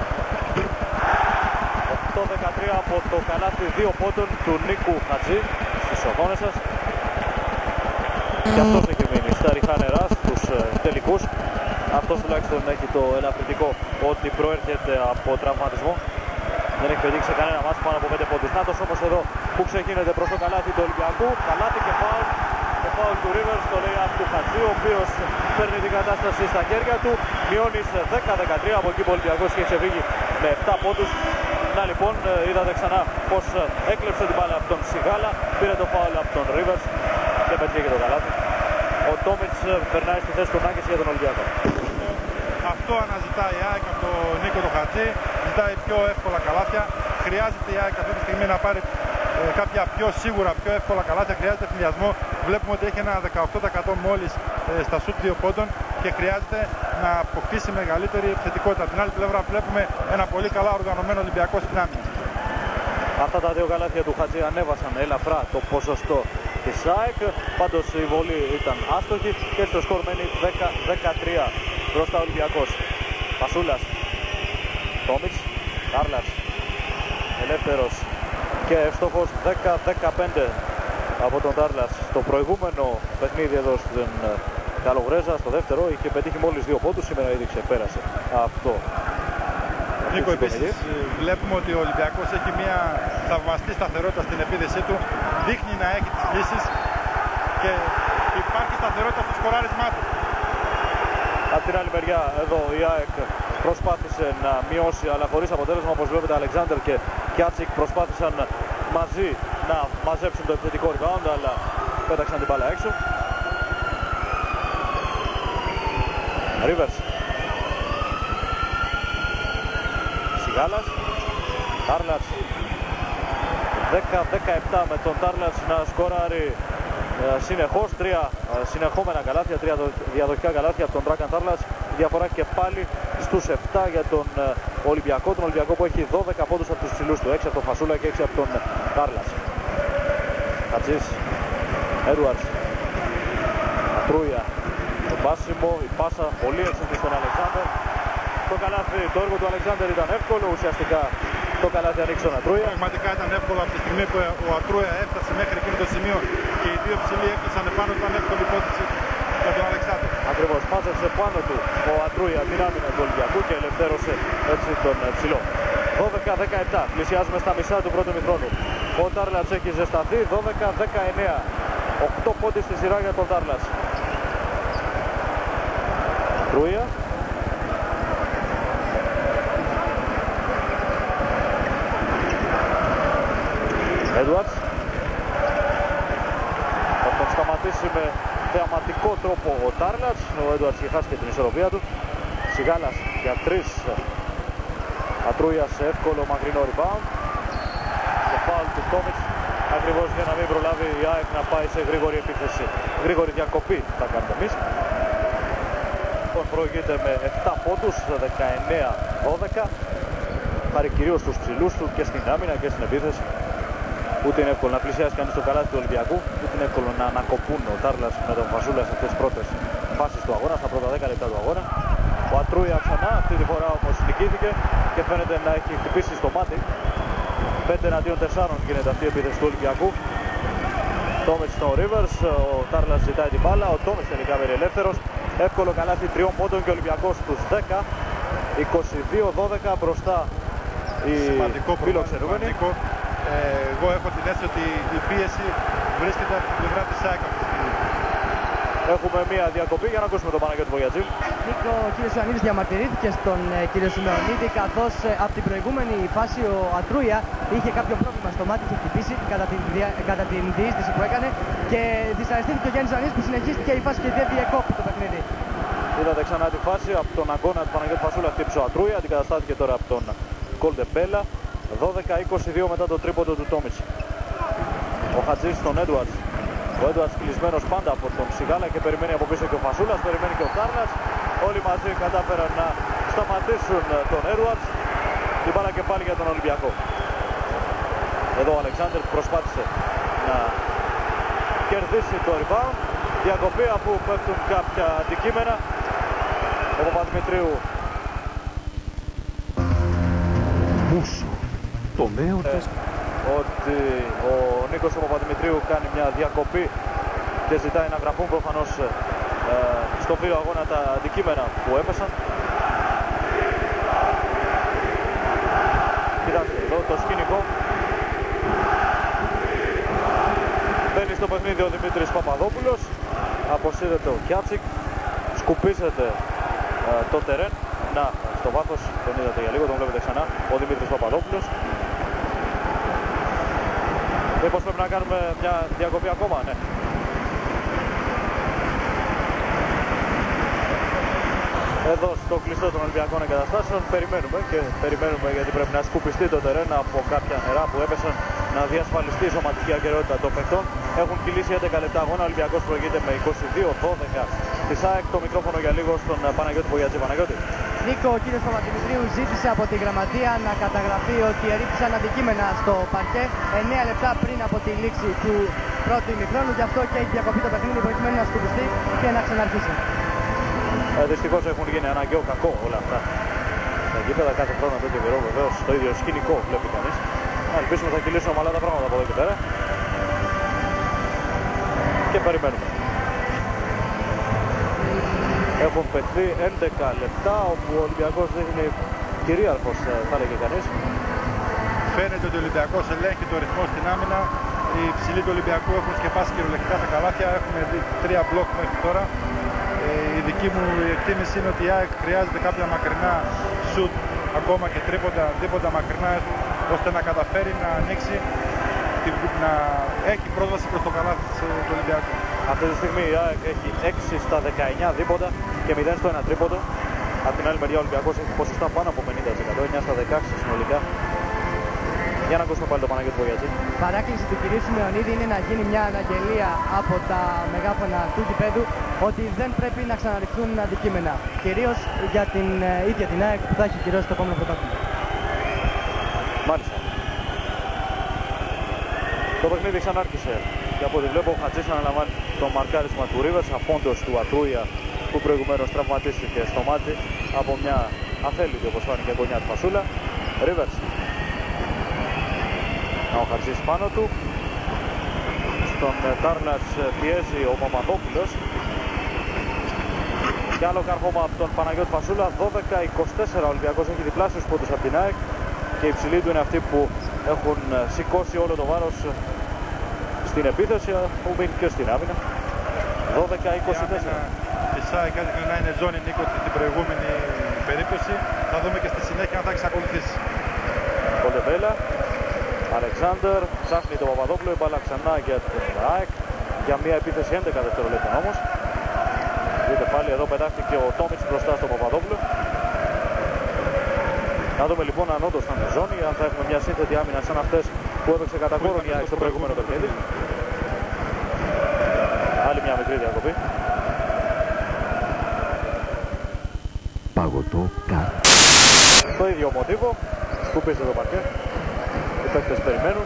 οκτώ δεκατρία από το καλάθι δύο πόντων του Νίκου Χατζή στις οθόνες σας. Και αυτός έχει μείνει στα ριχά νερά στους τελικούς. Αυτός τουλάχιστον έχει το ελαφρυντικό ότι προέρχεται από τραυματισμό. Δεν έχει πετύχει σε κανένα μάτς πάνω από πέντε πόντους. Νάτος όμως εδώ που ξεκίνεται προς το καλάθι του Ολυμπιακού. Καλάθι και φάουλ. Το φάουλ του Rivers, το λέει αυτού του Χατζή, ο οποίος παίρνει την κατάσταση στα χέρια του. Μειώνει σε δέκα δεκατρία, από εκεί που ο Ολυμπιακός είχε ξεφύγει με επτά πόντους. Να λοιπόν, είδατε ξανά πως έκλεψε την μπάλα από τον Σιγάλα. Πήρε το φάουλ από τον Rivers και πετύχει το καλάθι. Ο Τόμιτς περνάει στη θέση του Νάκης για τον Ολυμπιακό. Αυτό αναζητά η ΑΕΚ από τον Νίκο το Χατζή. Ζητάει πιο εύκολα καλάθια. Χρειάζεται η ΑΕΚ αυτή τη στιγμή να πάρει ε, κάποια πιο σίγουρα, πιο εύκολα καλάθια. Χρειάζεται φιλιασμό. Βλέπουμε ότι έχει ένα δεκαοκτώ τοις εκατό μόλις ε, στα σουτ δύο πόντων και χρειάζεται να αποκτήσει μεγαλύτερη επιθετικότητα. Την άλλη πλευρά βλέπουμε ένα πολύ καλά οργανωμένο Ολυμπιακό στην άμυνα. Αυτά τα δύο καλάθια του Χατζή ανέβασαν ελαφρά το ποσοστό της ΑΕΚ. Πάντως η βολή ήταν άστοχη και στο σκορ μένει δέκα δεκατρία μπροστά Ολυμπιακός. Πασούλας. Τόμιτς. Κάρλας. Ελεύθερος και εύστοχος. δέκα δεκαπέντε από τον Τάρλας. Στο προηγούμενο παιχνίδι εδώ στην Καλογρέζα, στο δεύτερο, είχε πετύχει μόλις δύο πόντους. Σήμερα ήδη ξεπέρασε αυτό. Νίκο, επίσης βλέπουμε ότι ο Ολυμπιακός έχει μια θαυμαστή σταθερότητα στην επίδεσή του. Δείχνει να έχει τις λύσεις και υπάρχει σταθερότητα στο σκοράρισμά του. Από την άλλη μεριά εδώ η ΑΕΚ προσπάθησε να μειώσει, αλλά χωρίς αποτέλεσμα. Όπως βλέπετε, Αλεξάνδερ και Κιάτσικ προσπάθησαν μαζί να μαζέψουν το επιθετικό rebound, αλλά πέταξαν την μπάλα έξω. Ρίβερς. Σιγάλας. Τάρλας. δέκα δεκαεπτά με τον Τάρλας να σκοράρει συνεχώς. Τρία συνεχόμενα καλάθια, τρία διαδοχικά καλάθια από τον Dragan Tarlac. Η διαφορά και πάλι στους επτά για τον Ολυμπιακό. Τον Ολυμπιακό που έχει δώδεκα πόντους από τους ψηλούς του. έξι από τον Φασούλα και έξι από τον Tarlac. Χατζής. Έντουαρτς. Ατρούια. Το πάσιμο, η πάσα πολύ έξυπνη στον Αλεξάνδερ. Το καλάθι, το έργο του Αλεξάνδερ ήταν εύκολο. Ουσιαστικά το καλάθι ανοίξει τον Ατρούια. Πραγματικά ήταν εύκολο από τη στιγμή που ο Ατρούια έφτασε μέχρι εκείνο το σημείο και οι δύο ψηλοί έκλεισαν επάνω. Ήταν εύκολη υπόθεση για τον Αλεξάνδερ. Ακριβώς, μάζεψε πάνω του ο Ατρούια την άμυνα του Ολυμπιακού και ελευθέρωσε έτσι τον ψηλό. δώδεκα δεκαεπτά, πλησιάζουμε στα μισά του πρώτου ημιχρόνου. Ο Τάρλατς έχει ζεσταθεί. δώδεκα δεκαεννέα, οκτώ πόντοι στη σειρά για τον Τάρλατς. Ατρούια. Έντουαρτς. Θα τον σταματήσει με θεαματικό τρόπο ο Τάρλατς. Ο Έντουαρτς είχε χάσει και την ισορροπία του. Σιγάλας για τρεις. Ατρούια σε εύκολο μακρινό rebound. Το φάουλ του Τόμιτς, ακριβώς για να μην προλάβει η ΑΕΚ να πάει σε γρήγορη επίθεση. Γρήγορη διακοπή θα κάνουμε εμείς. Προηγείται με επτά πόντους, δεκαεννέα δώδεκα. Πάρει κυρίως στους ψηλούς του και στην άμυνα και στην επίθεση. Ούτε είναι εύκολο να πλησιάσει κανείς το καλάθι του Ολυμπιακού, ούτε είναι εύκολο να ανακοπούν ο Τάρλας με τον Φασούλα σε αυτές τις πρώτες φάσεις του αγώνα, στα πρώτα δέκα λεπτά του αγώνα. Ο Ατρούια ξανά, αυτή τη φορά όμως νικήθηκε και φαίνεται να έχει χτυπήσει στο μάτι. πέντε εναντίον τεσσάρων γίνεται αυτή η επίθεση του Ολυμπιακού. Τόμιτς στον Ρίβερς, ο Τάρλας ζητάει την μπάλα, ο Τόμιτς τελικά βρίσκεται ελεύθερος. Εύκολο καλάθι τριών πόντων και ο Ολυμπιακός στους δέκα. είκοσι δύο δώδεκα μπροστά οι φιλοξενούμενοι. Ε, εγώ έχω την αίσθηση ότι η πίεση βρίσκεται από την πλευρά της ΑΕΚ. Έχουμε μία διακοπή για να ακούσουμε τον Παναγιώτη Βογιατζή. Νίκο, ο κύριος Ιωαννίδης διαμαρτυρήθηκε στον ε, κύριο Σιμεωνίδη, καθώς ε, από την προηγούμενη φάση ο Ατρούια είχε κάποιο πρόβλημα στο το μάτι είχε χτυπήσει κατά την, δια... κατά την διείσδυση που έκανε και δυσαρεστήθηκε ο Γιάννης Ζανής που συνεχίστηκε η φάση και δεν διεκόπη το παιχνίδι. Είδατε ξανά τη φάση από τον αγώνα του Παναγιώτη Φασούλα, χτύπησε ο Ατρούια, αντικαταστάθηκε τώρα από τον Κολτεμπέλα. δώδεκα είκοσι δύο μετά το τρίποντο του Τόμιτς. Ο Χατζής στον Έντουαρτς. Ο Έντουαρτς κλεισμένος πάντα από τον Σιγάλα και περιμένει από πίσω και ο Φασούλας, περιμένει και ο Τάρλας. Όλοι μαζί κατάφεραν να σταματήσουν τον Έντουαρτς. Την μπάλα και πάλι για τον Ολυμπιακό. Εδώ ο Αλεξάνδρ προσπάθησε να κερδίσει το rebound. Διακοπή αφού πέφτουν κάποια αντικείμενα. Ο Παπαδημητρίου. Μούσο. Το νέο ε, ότι ο Νίκος ο Παπαδημητρίου κάνει μια διακοπή και ζητάει να γραφούν προφανώς ε, στο φύλλο αγώνα τα αντικείμενα που έπεσαν. Κοιτάξτε εδώ το σκηνικό. Μπαίνει στο παιχνίδι ο Δημήτρης Παπαδόπουλος. Αποσύρεται ο Κιάτσικ. Σκουπίζεται ε, το τερέν. Να, στο βάθος, τον είδατε για λίγο, τον βλέπετε ξανά, ο Δημήτρης Παπαδόπουλος. Μήπως πρέπει να κάνουμε μια διακοπή ακόμα, ναι. Εδώ στο κλειστό των Ολυμπιακών εγκαταστάσεων περιμένουμε και περιμένουμε γιατί πρέπει να σκουπιστεί το τερέν από κάποια νερά που έπεσαν, να διασφαλιστεί η σωματική ακεραιότητα των παιχτών. Έχουν κυλήσει έντεκα λεπτά αγώνα, ο Ολυμπιακός προηγείται με είκοσι δύο δώδεκα της ΑΕΚ. Το μικρόφωνο για λίγο στον Παναγιώτη Μπογιατζή. Παναγιώτη. Νίκο, ο κύριος Παπαδημητρίου ζήτησε από τη γραμματεία να καταγραφεί ότι ερήφθησαν αντικείμενα στο παρκέ εννέα λεπτά πριν από τη λήξη του πρώτου ημιχρόνου. Γι' αυτό και έχει διακοπεί το παιχνίδι προκειμένου να σκουπιστεί και να ξαναρχίσει. Ε, δυστυχώς έχουν γίνει αναγκαίο κακό όλα αυτά. Τα γήπεδα κάθε χρόνο εδώ και καιρό βεβαίως το ίδιο σκηνικό βλέπει κανείς. Να ελπίσουμε θα κυλήσουν ομαλά τα πράγματα από εδώ και πέρα. Και περιμένουμε. Έχουν παιχθεί έντεκα λεπτά όπου ο Ολυμπιακός δείχνει κυρίαρχος, θα έλεγε κανείς. Φαίνεται ότι ο Ολυμπιακός ελέγχει το ρυθμό στην άμυνα. Οι ψηλοί του Ολυμπιακού έχουν σκεπάσει κυριολεκτικά τα καλάθια. Έχουμε δει τρία μπλοκ μέχρι τώρα. Ε, η δική μου εκτίμηση είναι ότι η ΑΕΚ χρειάζεται κάποια μακρινά σουτ, ακόμα και τρίποντα, δίποτα μακρινά, ώστε να καταφέρει να ανοίξει, να έχει πρόσβαση προς το καλάθι του Ολυμπιακού. Αυτή τη στιγμή η ΑΕΚ έχει έξι στα δεκαεννιά δίποτα και μηδέν στο ένα τρίποντο. Από την άλλη μεριά ο Ολυμπιακός έχει ποσοστά πάνω από πενήντα τοις εκατό, εννέα στα δεκαέξι συνολικά. Για να ακούσουμε πάλι το Παναγιώτη Μπογιατζή. Παράκληση του κυρίου Σιμεωνίδη είναι να γίνει μια αναγγελία από τα μεγάφωνα του γηπέδου ότι δεν πρέπει να ξαναρριχθούν αντικείμενα. Κυρίως για την ε, ίδια την ΑΕΚ που θα έχει κυρώσει το επόμενο πρωτάθλημα. Μάλιστα. Το παιχνίδι ξανάρχισε και από ό,τι βλέπω ο Χατζής αναλαμβάνει το μαρκάρισμα του Ρίβερς, αφόντος του Ατρούια που προηγουμένως τραυματίστηκε στο μάτι από μια αθέλητη όπως φάνηκε γωνιά του Φασούλα. Ρίβερς. Ο Χατζής πάνω του. Στον Τάρλας πιέζει ο Παπαδόπουλος. Και άλλο καρχώμα από τον Παναγιώτη Φασούλα. δώδεκα είκοσι τέσσερα ο Ολυμπιακός έχει διπλάσιους πόντους από την ΑΕΚ. Και οι ψηλοί του είναι αυτοί που έχουν σηκώσει όλο το βάρος στην επίθεση, που μείνει και στην άμυνα. δώδεκα είκοσι τέσσερα. Η ΑΕΚ έδειχνε να είναι ζώνη, Νίκο, στην προηγούμενη περίπτωση. Θα δούμε και στη συνέχεια αν θα εξακολουθήσει. Κολτεμπέλα. Αλεξάνδρ, ψάχνει τον Παπαδόπουλο, η μπάλα ξανά για την ΑΕΚ. Για μια επίθεση έντεκα δευτερολέπτων όμως. Δείτε πάλι εδώ πετάχτηκε ο Τόμιτς μπροστά στον Παπαδόπουλο. Να δούμε λοιπόν αν όντως θα είναι ζώνη, αν θα έχουμε μια σύνθετη άμυνα σαν αυτές που έπαιξε κατά κόρον η ΑΕΚ στο προηγούμενο παιχνίδι. Άλλη μια μικρή διακοπή. Παγωτό κάτω. Το ίδιο μοτίβο, σκουπίστε το παρκέ. Οι παίκτες περιμένουν.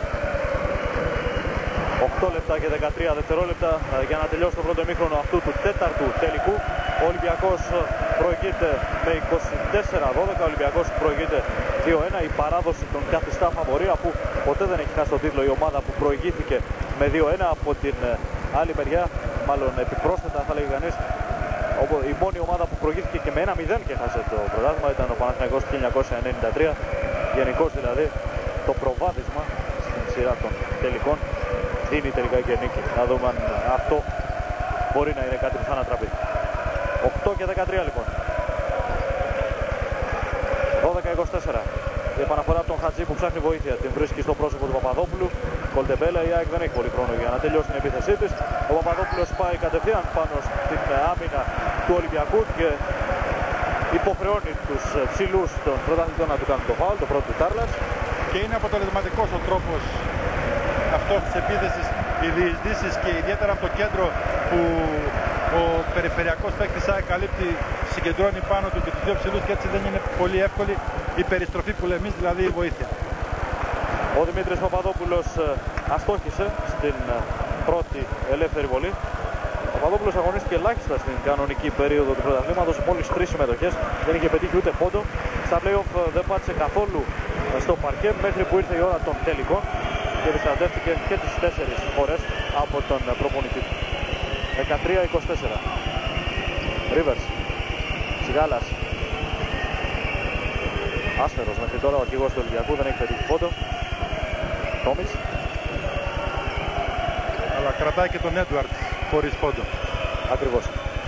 οκτώ λεπτά και δεκατρία δευτερόλεπτα για να τελειώσει το πρώτο ημίχρονο αυτού του τέταρτου τελικού. Ο Ολυμπιακός προηγείται με είκοσι τέσσερα δώδεκα, ο Ολυμπιακός προηγείται δύο ένα. Η παράδοση των καθιστά φαβορί, αφού ποτέ δεν έχει χάσει το τίτλο η ομάδα που προηγήθηκε με δύο ένα. Από την άλλη μεριά, μάλλον επιπρόσθετα θα λέγει κανείς, η μόνη ομάδα που προηγήθηκε και με ένα μηδέν και χάσε το πρωτάθλημα ήταν ο Παναθηναϊκός του χίλια εννιακόσια ενενήντα τρία. Γενικώς δηλαδή το προβάδισμα στην σειρά των τελικών δίνει τελικά και νίκη. Να δούμε αν αυτό μπορεί να είναι κάτι που θα ανατραπεί. οκτώ και δεκατρία λοιπόν. δώδεκα είκοσι τέσσερα. Η επαναφορά από τον Χατζή που ψάχνει βοήθεια την βρίσκει στο πρόσωπο του Παπαδόπουλου. Κολτεμπέλα, η ΑΕΚ δεν έχει πολύ χρόνο για να τελειώσει την επίθεσή της. Ο Παπαδόπουλος πάει κατευθείαν πάνω στην άμυνα του Ολυμπιακού και υποχρεώνει τους ψηλούς των πρωταθλητών να του κάνουν το φάουλ, το πρώτο του Τάρλας. Και είναι αποτελεσματικός ο τρόπος αυτός της επίθεσης, οι διεισδύσεις και ιδιαίτερα από το κέντρο που ο περιφερειακός παίκτης ΑΕΚ καλύπτει, συγκεντρώνει πάνω του και τους δύο ψηλούς και έτσι δεν είναι πολύ εύκολη η περιστροφή που λέμε εμείς, δηλαδή η βοήθεια. Ο Δημήτρης Παπαδόπουλος αστόχησε στην πρώτη ελεύθερη βολή. Ο Παπαδόπουλος αγωνίστηκε ελάχιστα στην κανονική περίοδο του πρωταθλήματος, μόλις τρεις συμμετοχές, δεν είχε πετύχει ούτε πόντο. Στα play-off δεν πάτησε καθόλου στο παρκέ μέχρι που ήρθε η ώρα των τελικών και επιστρατεύτηκε και τις τέσσερις φορές από τον προπονητή του. δεκατρία είκοσι τέσσερα. Ρίβερς. Τσιγάλας. Άσφαιρος μέχρι τώρα ο αρχηγός του Ολυμπιακού, δεν έχει πετύχει πόντο. Τόμις. Αλλά κρατάει και τον Έντουαρτ χωρίς πόντο. Ακριβώς.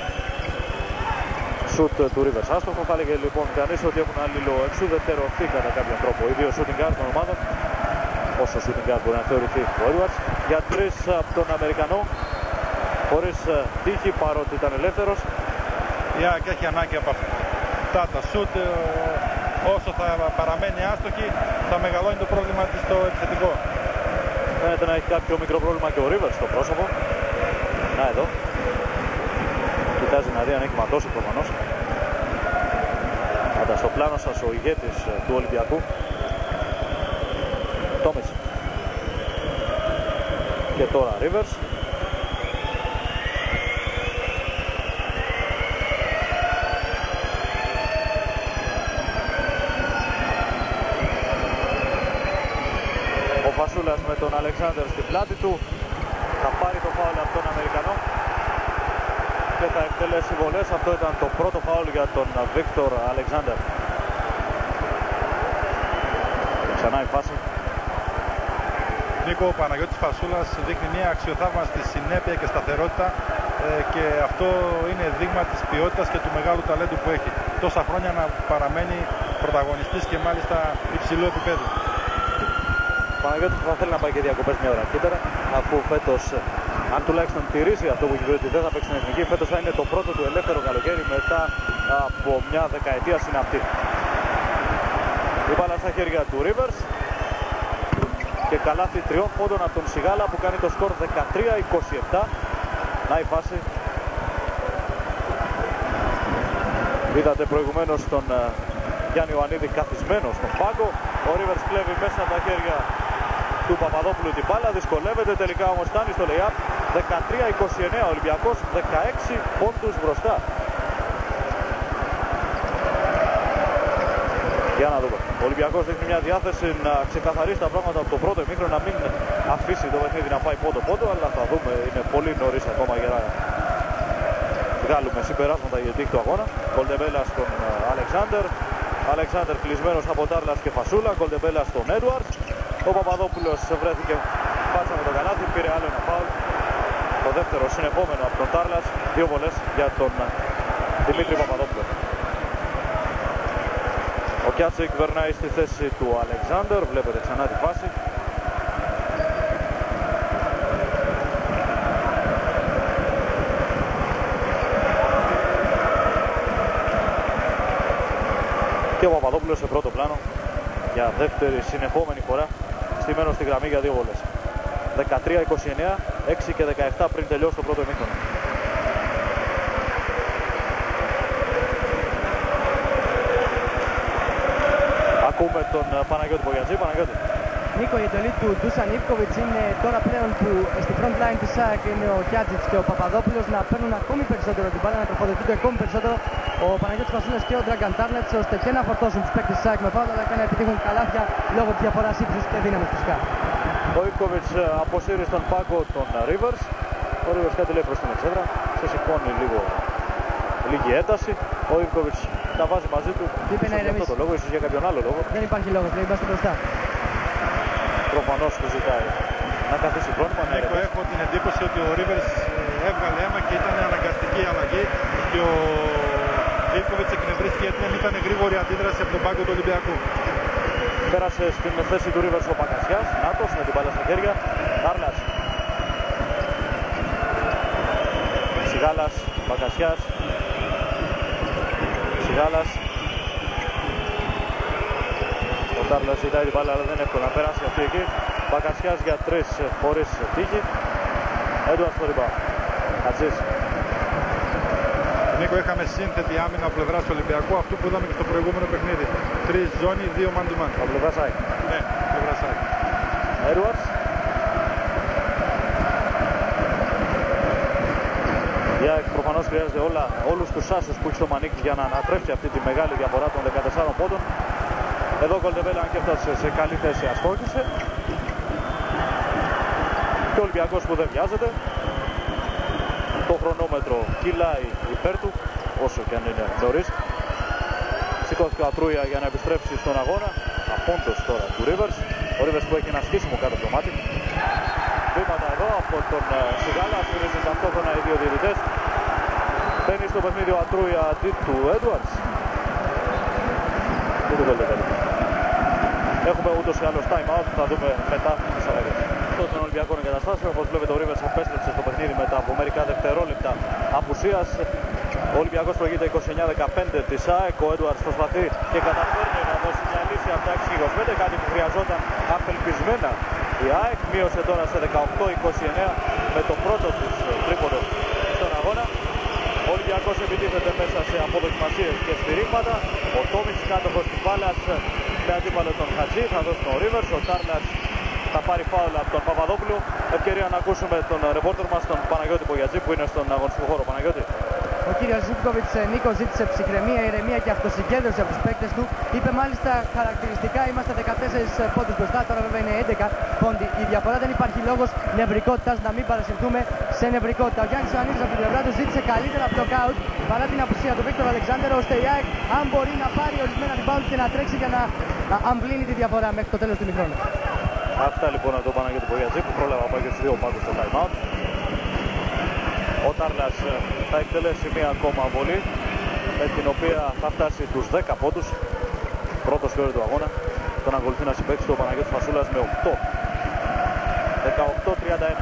Σουτ του Ρίβερς άστοχο. Θα έλεγε λοιπόν κανείς ότι έχουν αλληλοεξουδετερωθεί κατά κάποιον τρόπο οι δύο shooting guard των ομάδων. Όσο shooting guard μπορεί να θεωρηθεί ο Έντουαρτς. Για τρεις από τον Αμερικανό. Χωρίς τύχη παρότι ήταν ελεύθερος. Η ΑΕΚ έχει ανάγκη από αυτά τα σουτ. Όσο θα παραμένει άστοχη θα μεγαλώνει το πρόβλημα της στο επιθετικό. Φαίνεται να έχει κάποιο μικρό πρόβλημα και ο Ρίβερς στο πρόσωπο. Να εδώ. Κοιτάζει να δει αν έχει ματώσει προφανώς. Άντα στο πλάνο σας ο ηγέτης του Ολυμπιακού. Τόμις. Και τώρα Ρίβερς. Φασούλας με τον Αλεξάνδερ στην πλάτη του. Θα πάρει το φάουλ από τον Αμερικανό και θα εκτελέσει βολές. Αυτό ήταν το πρώτο φάουλ για τον Βίκτορ Αλεξάνδερ. Ξανά η φάση. Νίκο, ο Παναγιώτης Φασούλας δείχνει μια αξιοθαύμαστη συνέπεια και σταθερότητα ε, και αυτό είναι δείγμα της ποιότητας και του μεγάλου ταλέντου που έχει. Τόσα χρόνια να παραμένει πρωταγωνιστής και μάλιστα υψηλού επίπεδου. Παναγιώτης θα θέλει να πάει και διακοπές μια ώρα νωρίτερα, αφού φέτος, αν τουλάχιστον τηρήσει αυτό που έχει πει ότι δεν θα παίξει στην εθνική, φέτος θα είναι το πρώτο του ελεύθερο καλοκαίρι μετά από μια δεκαετία συναυτή. Η μπάλα στα χέρια του Ρίβερς και καλάθι τριών πόντων από τον Σιγάλα που κάνει το σκορ δεκατρία είκοσι επτά. Να η φάση. Είδατε προηγουμένως τον Γιάννη Ιωαννίδη καθισμένο στον πάγκο. Ο Ρίβερς κλέβει μέσα από τα χέρια του Παπαδόπουλου την μπάλα, δυσκολεύεται, τελικά όμως φτάνει στο lay-up. δεκατρία είκοσι εννέα, ο Ολυμπιακός δεκαέξι πόντους μπροστά. Για να δούμε. Ο Ολυμπιακός έχει μια διάθεση να ξεκαθαρίσει τα πράγματα από το πρώτο ημίχρονο, να μην αφήσει το παιχνίδι να πάει πόντο-πόντο, αλλά θα δούμε, είναι πολύ νωρίς ακόμα για να βγάλουμε συμπεράσματα για τύχη του αγώνα. Κολτεμπέλα στον Αλεξάνδερ. Αλεξάνδερ κλεισμένος από Τάρλας και Φασούλα. Κολτεμπέλα στον Έντουαρτς. Ο Παπαδόπουλος βρέθηκε πάτσα με το καλάθι, πήρε άλλο ένα φάουλ. Το δεύτερο συνεπόμενο από τον Τάρλας. Δύο βολές για τον Δημήτρη Παπαδόπουλο. Ο Κιάτσικ περνάει στη θέση του Αλεξάνδερ. Βλέπετε ξανά τη φάση. Και ο Παπαδόπουλος σε πρώτο πλάνο για δεύτερη συνεχόμενη φορά, στημένος στη γραμμή για δύο βολές. δεκατρία είκοσι εννέα, έξι και δεκαεπτά πριν τελειώσει το πρώτο ημίχρονο. Ακούμε τον Παναγιώτη Μπογιατζή. Παναγιώτη. Νίκο, η εντολή του Ντούσαν Ιβκοβιτς είναι τώρα πλέον που στη front line της ΑΕΚ είναι ο Κιάτζιτς και ο Παπαδόπουλος να παίρνουν ακόμη περισσότερο την μπάλα, να τροφοδοτούνται ακόμη περισσότερο ο Παναγιώτης Φασούλας και ο Ντράγκαν Τάρλετς, ώστε και να φορτώσουν τους παίκτες της ΑΕΚ με φάουλ, αλλά και να επιτύχουν καλάθια λόγω της διαφοράς ύψους και δύναμης φυσικά. Ο Ιβκοβιτς αποσύρει στον πάγκο τον Ρίβερς. Ο Ρίβερς κάτι λέει προς την εξέδρα, σε σηκώνει λίγο, λίγη ένταση. Ο Ιβκοβιτς τα βάζει μαζί του. Είπε να για αυτό το λόγο, ίσως για κάποιον άλλο λόγο. Δεν υπάρχει λόγος, λέει, είμαστε μπροστά. Προφανώς του ζητάει να καθίσει πρόνοιμα. Νίκο, έχω την εντύπωση ότι ο Ρίβερς έβγαλε αίμα και ήταν αναγκαστική αλλαγή και ο Ιβκοβιτς εκνευρίστηκε γιατί δεν ήταν γρήγορη αντίδραση από τον πάγκο του Ολυμπιακού. Πέρασε στην θέση του Rivers ο Πακασιάς. Νάτος με την μπάλα στα χέρια. Τάρλας. Σιγάλας, Πακασιάς. Σιγάλας. Ο Τάρλας ζητάει την μπάλα αλλά δεν είναι εύκολο να περάσει αυτή εκεί. Πακασιάς για τρεις χωρίς τύχη. Έντουαρτς στο rebound. Χατζής. Νίκο, είχαμε σύνθετη άμυνα από πλευράς του Ολυμπιακού, αυτό που είδαμε και στο προηγούμενο παιχνίδι. Τρεις ζώνη, δύο man to man. Από πλευράς ΑΕΚ. Ναι, πλευράς ΑΕΚ. Έντουαρτς. Η ΑΕΚ προφανώς χρειάζεται όλα, όλους τους άσους που έχει στο μανίκι για να ανατρέψει αυτή τη μεγάλη διαφορά των δεκατεσσάρων πόντων. Εδώ ο Κολτεβέλα αν και έφτασε σε καλή θέση αστόχησε. Και ο Ολυμπιακός που δεν βιάζεται. Το χρονόμετρο κυλάει υπέρ του, όσο και αν είναι νωρίς. Σηκώθηκε ο Ατρούια για να επιστρέψει στον αγώνα. Απόντος τώρα του Rivers. Ο Rivers που έχει ένα σκίσιμο κάτω από το μάτι. Βήματα εδώ από τον Σιγάλα. Ασφυρίζουν ταυτόχρονα οι δύο διαιτητές. Μπαίνει στο παιχνίδι ο Ατρούια αντί του Έντουαρτς. Δεν το θέλετε καλύτερα. Έχουμε ούτως ή άλλως time out, θα δούμε μετά τις αλλαγές. Των Ολυμπιακών εγκαταστάσεων, όπως βλέπετε ο Rivers επέστρεψε στο παιχνίδι μετά από μερικά δευτερόλεπτα απουσίας. Ο Ολυμπιακός προηγείται είκοσι εννιά δεκαπέντε της ΑΕΚ. Ο Έντουαρτς προσπαθεί και καταφέρνει να δώσει μια λύση από τα έξι είκοσι πέντε, κάτι που χρειαζόταν απελπισμένα η ΑΕΚ. Μείωσε τώρα σε δεκαοκτώ είκοσι εννέα με το πρώτο της τρίποντο στον αγώνα. Ο Ολυμπιακός επιτίθεται μέσα σε αποδοκιμασίες και στηρίγματα. Ο Τόμιτς κάτοχος της μπάλας με αντίπαλο τον Χατζή, θα δώσει τον Rivers. Ο Τάρλας θα πάρει φάουλ από τον Παπαδόπουλο. Ευκαιρία να ακούσουμε τον ρεπόρτερ μας, τον Παναγιώτη Πογιατζή, που είναι στον αγωνιστικό χώρο. Παναγιώτη. Ο κύριος Ζίβκοβιτς, Νίκο, ζήτησε ψυχραιμία, ηρεμία και αυτοσυγκέντρωση από τους παίκτες του. Είπε μάλιστα χαρακτηριστικά, είμαστε δεκατέσσερις πόντους μπροστά, τώρα βέβαια είναι έντεκα πόντοι. Η διαφορά δεν υπάρχει λόγος νευρικότητας, να μην παρασυρθούμε σε νευρικότητα. Ο Γιάννης Ανίδης από την πλευρά του ζήτησε καλύτερα blockout παρά την απουσία του Βίκτορ Αλεξάνδερ, ώστε η ΑΕΚ αν μπορεί να πάρει ορισμένα rebound και να τρέξει για να αμβλύνει τη διαφορά μέχρι το τέλος του ημιχρόνου. Αυτά λοιπόν από τον Παναγιώτη Πογιατζή που πρόλαβα πάει και στους δύο πάγκους στο time out. Ο Τάρλας θα εκτελέσει μία ακόμα βολή με την οποία θα φτάσει τους δέκα πόντους. Πρώτος σκόρερ του αγώνα. Τον ακολουθεί να συμπαίξει το Παναγιώτης Φασούλας με οκτώ. δεκαοκτώ τριάντα ένα.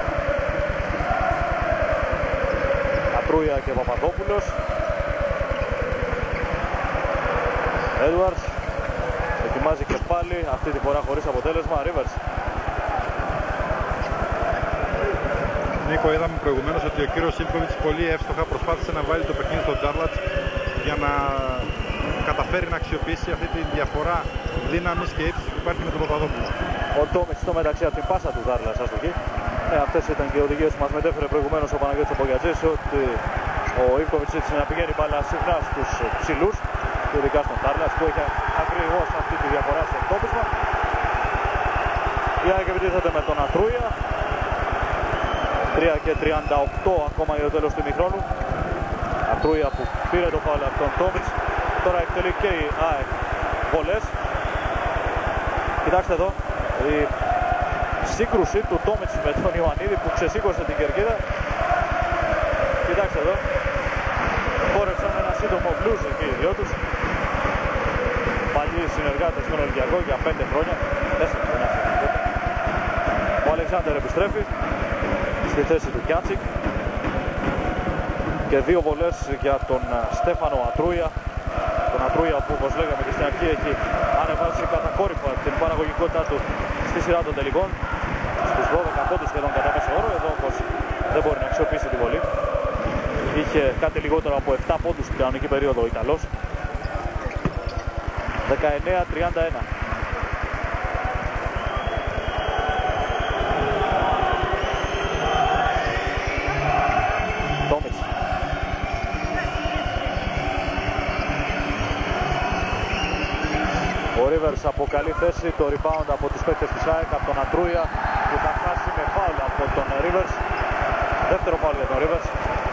Ατρούια και Παπαδόπουλος. Έντουαρτς ετοιμάζει και πάλι, αυτή τη φορά χωρίς αποτέλεσμα. Rivers. Νίκο, είδαμε προηγουμένως ότι ο κύριος Σίλκοβιτς πολύ εύστοχα προσπάθησε να βάλει το παιχνίδι στον Τάρλατς για να καταφέρει να αξιοποιήσει αυτή τη διαφορά δύναμης και ύψης που υπάρχει με τον Παπαδόπουλο. Ο Τόμιτς στο μεταξύ από την πάσα του Τάρλατς αστοχή. Ε, αυτές ήταν και οι οδηγίες που μας μετέφερε προηγουμένως ο Παναγιώτης Πογιατζής, ότι ο Ιβκοβιτς έτσι να πηγαίνει μπάλα συχνά στους ψηλούς και ειδικά στον Τάρλατς που έχει ακριβώς αυτή τη διαφορά στο εκτόπισμα. Η ΑΕΚ επιτίθεται με τον Ατρούια. τρία και τριάντα οκτώ ακόμα για το τέλος του ημιχρόνου. Ατρούια που πήρε το φάουλ από τον Τόμιτς. Τώρα εκτελεί και η ΑΕΚ βολές. Κοιτάξτε εδώ η σύγκρουση του Τόμιτς με τον Ιωαννίδη που ξεσήκωσε την κερκίδα. Κοιτάξτε εδώ. Χόρεψαν ένα σύντομο blues εκεί οι δυο τους. Παλιοί συνεργάτες στον Ολυμπιακό για πέντε χρόνια. Τέσσερα χρόνια. Ο Αλεξάνδερ επιστρέφει στη θέση του Κιάτσικ. Και δύο βολές για τον Στέφανο Ατρούια. Τον Ατρούια που, όπως λέγαμε και στην αρχή, έχει ανεβάσει κατακόρυφα την παραγωγικότητά του στη σειρά των τελικών. Στους δώδεκα πόντους σχεδόν κατά μέσο όρο. Εδώ όμως δεν μπορεί να αξιοποιήσει τη βολή. Είχε κάτι λιγότερο από επτά πόντους στην κανονική περίοδο ο Ιταλός. δεκαεννέα τριάντα ένα. Τόμιτς. Ο Rivers από καλή θέση, το rebound από τους παίκτες της ΑΕΚ, από τον Ατρούια που θα χάσει με φάουλ από τον Rivers. Δεύτερο φάουλ για τον Rivers.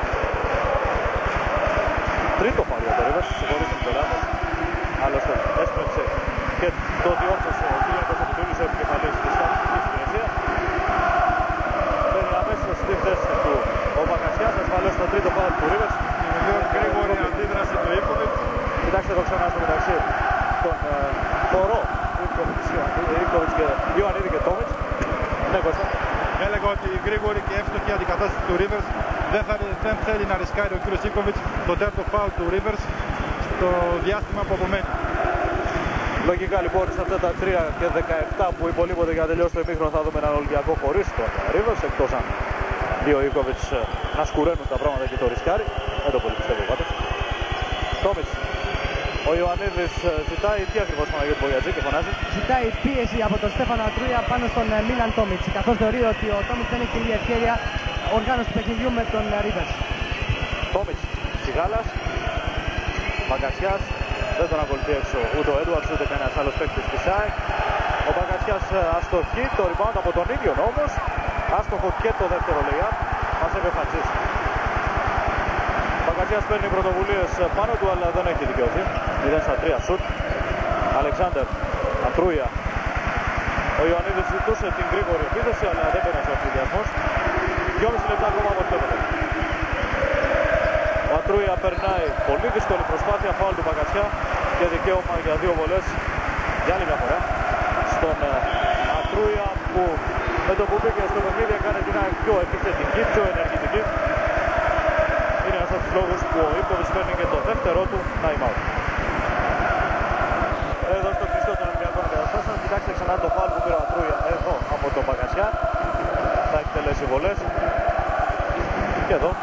Τρίτο φάουλ για τον Rivers, συγχωρείτε το λάθος. Άλλωστε έσπρεψε και το διόρθωσε ο Κίλιακος Επιτούλης ο επικεφαλής της στατιστικής υπηρεσίας. Μπαίνει αμέσως στη θέση του ο Πακασιάς, ασφαλώς το τρίτο φάουλ του Rivers. Η λίγο γρήγορη αντίδραση του Ιβκοβιτς. Κοιτάξτε εδώ ξανά στο μεταξύ τον ε, χορό που Ivkovic και Ιωαννίδη και Τόμιτς. Ναι, Κώστα. Έλεγα ότι η γρήγορη και εύστοχη αντικατάσταση του Rivers δεν, θα, δεν θέλει να ρισκάρει ο κύριος Ivkovic το τέταρτο φάουλ του Rivers στο διάστημα που απομένει. Λογικά λοιπόν σε αυτά τα τρία και δεκαεπτά που υπολείπονται για να τελειώσει το ημίχρονο θα δούμε έναν Ολυμπιακό χωρίς τον Rivers, εκτός αν δύο Ivkovic να σκουραίνουν τα πράγματα και το ρισκάρει. Δεν το πολύ πιστεύω πάντως. Τόμιτς. Ο Ιωαννίδης ζητάει τι ακριβώς Παναγιώτη Μπογιατζή και φωνάζει. Ζητάει πίεση από τον Στέφανο Ατρούια πάνω στον Μίλαν Τόμιτς, καθώς θεωρεί ότι ο Τόμιτς δεν έχει λίγη ευκαιρία οργάνωση του παιχνιδιού με τον Rivers. Τόμιτς, Σιγάλας, Μπαγκασιάς, δεν τον ακολουθεί έξω ούτε ο Έντουαρτς ούτε κανένας άλλος παίκτης της ΑΕΚ. Ο Μπαγκασιάς αστοχεί, το rebound από τον ίδιο όμως, άστοχο και το δεύτερο layup, μαζεύει ο Χατζής. Ο Μπαγκασιάς παίρνει πρωτοβουλίες πάνω του αλλά δεν έχει δικαιωθεί, μηδέν στα τρία σουτ. Αλεξάνδερ, Ατρούια. Ο Ιωαννίδης ζητούσε την γρήγορη επίθεση αλλά δεν πέρασε ο ευθυδιασμός. δυόμισι λεπτά ακόμα από το τέλος. Ο Ατρούια περνάει πολύ δύσκολη προσπάθεια, φάουλ του Μπαγκασιά και δικαίωμα για δύο βολές για άλλη μια φορά στον Ατρούια που με το που μπήκε στο παιχνίδι έκανε την ΑΕΚ πιο επιθετική, πιο ενεργητική. Είναι ένας από τους λόγους που ο Ivkovic παίρνει και το δεύτερό του time out. Εδώ στο κλειστό των Ολυμπιακών εγκαταστάσεων, κοιτάξτε ξανά το φάουλ που πήρε ο Ατρούια εδώ από τον Μπαγκασιά. Θα εκτελέσει βολές. Και εδώ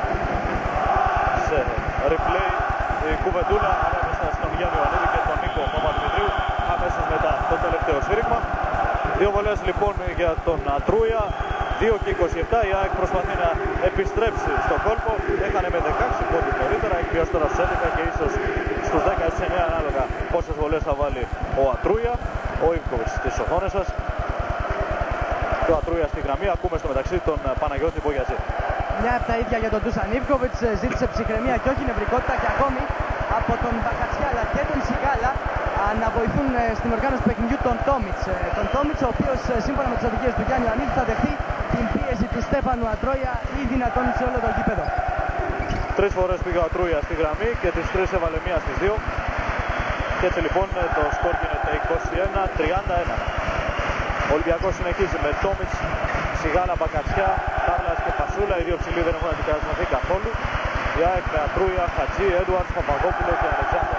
σε replay η κουβεντούλα ανάμεσα στον Γιάννη Ιωαννίδη και τον Νίκο Παπαδημητρίου αμέσως μετά το τελευταίο σφύριγμα. Δύο βολές λοιπόν για τον Ατρούια. δύο και είκοσι επτά η ΑΕΚ προσπαθεί να επιστρέψει στον κόλπο. Έχανε με δεκαέξι πόντους νωρίτερα, έχει πιάσει τώρα στους έντεκα και ίσως στους δέκα εννέα ανάλογα πόσες βολές θα βάλει ο Ατρούια. Ο Ivkovic στις οθόνες σας. Το Ατρούια στη γραμμή, ακούμε στο μεταξύ τον Παναγιώτη Μπογιατζή. Μια από τα ίδια για τον Ντούσαν Ivkovic, ζήτησε ψυχραιμία και όχι νευρικότητα και ακόμη από τον Μπαγκασιά αλλά και τον Σιγάλα να βοηθούν στην οργάνωση του παιχνιδιού τον Τόμιτς. Τον Τόμιτς, ο οποίος σύμφωνα με τις οδηγίες του Γιάννη Ιωαννίδη θα δεχτεί την πίεση του Στέφανου Ατρούια ή δυνατόν σε όλο το γήπεδο. Τρεις φορές πήγε ο Ατρούια στη γραμμή και τις τρεις έβαλε μία στις δύο. Και έτσι λοιπόν το σκορ γίνεται είκοσι ένα τριάντα ένα. Ο Ολυμπιακός συνεχίζει με Τόμιτς, Σιγάλα, Μπαγκασιά, Τάρλας και Φασούλα. Οι δύο ψηλοί δεν έχουν αντικατασταθεί καθόλου. Η ΑΕΚ με Ατρούια, Χατζή, Έντουαρτς, Παπαδόπουλο και Αλεξάνδερ.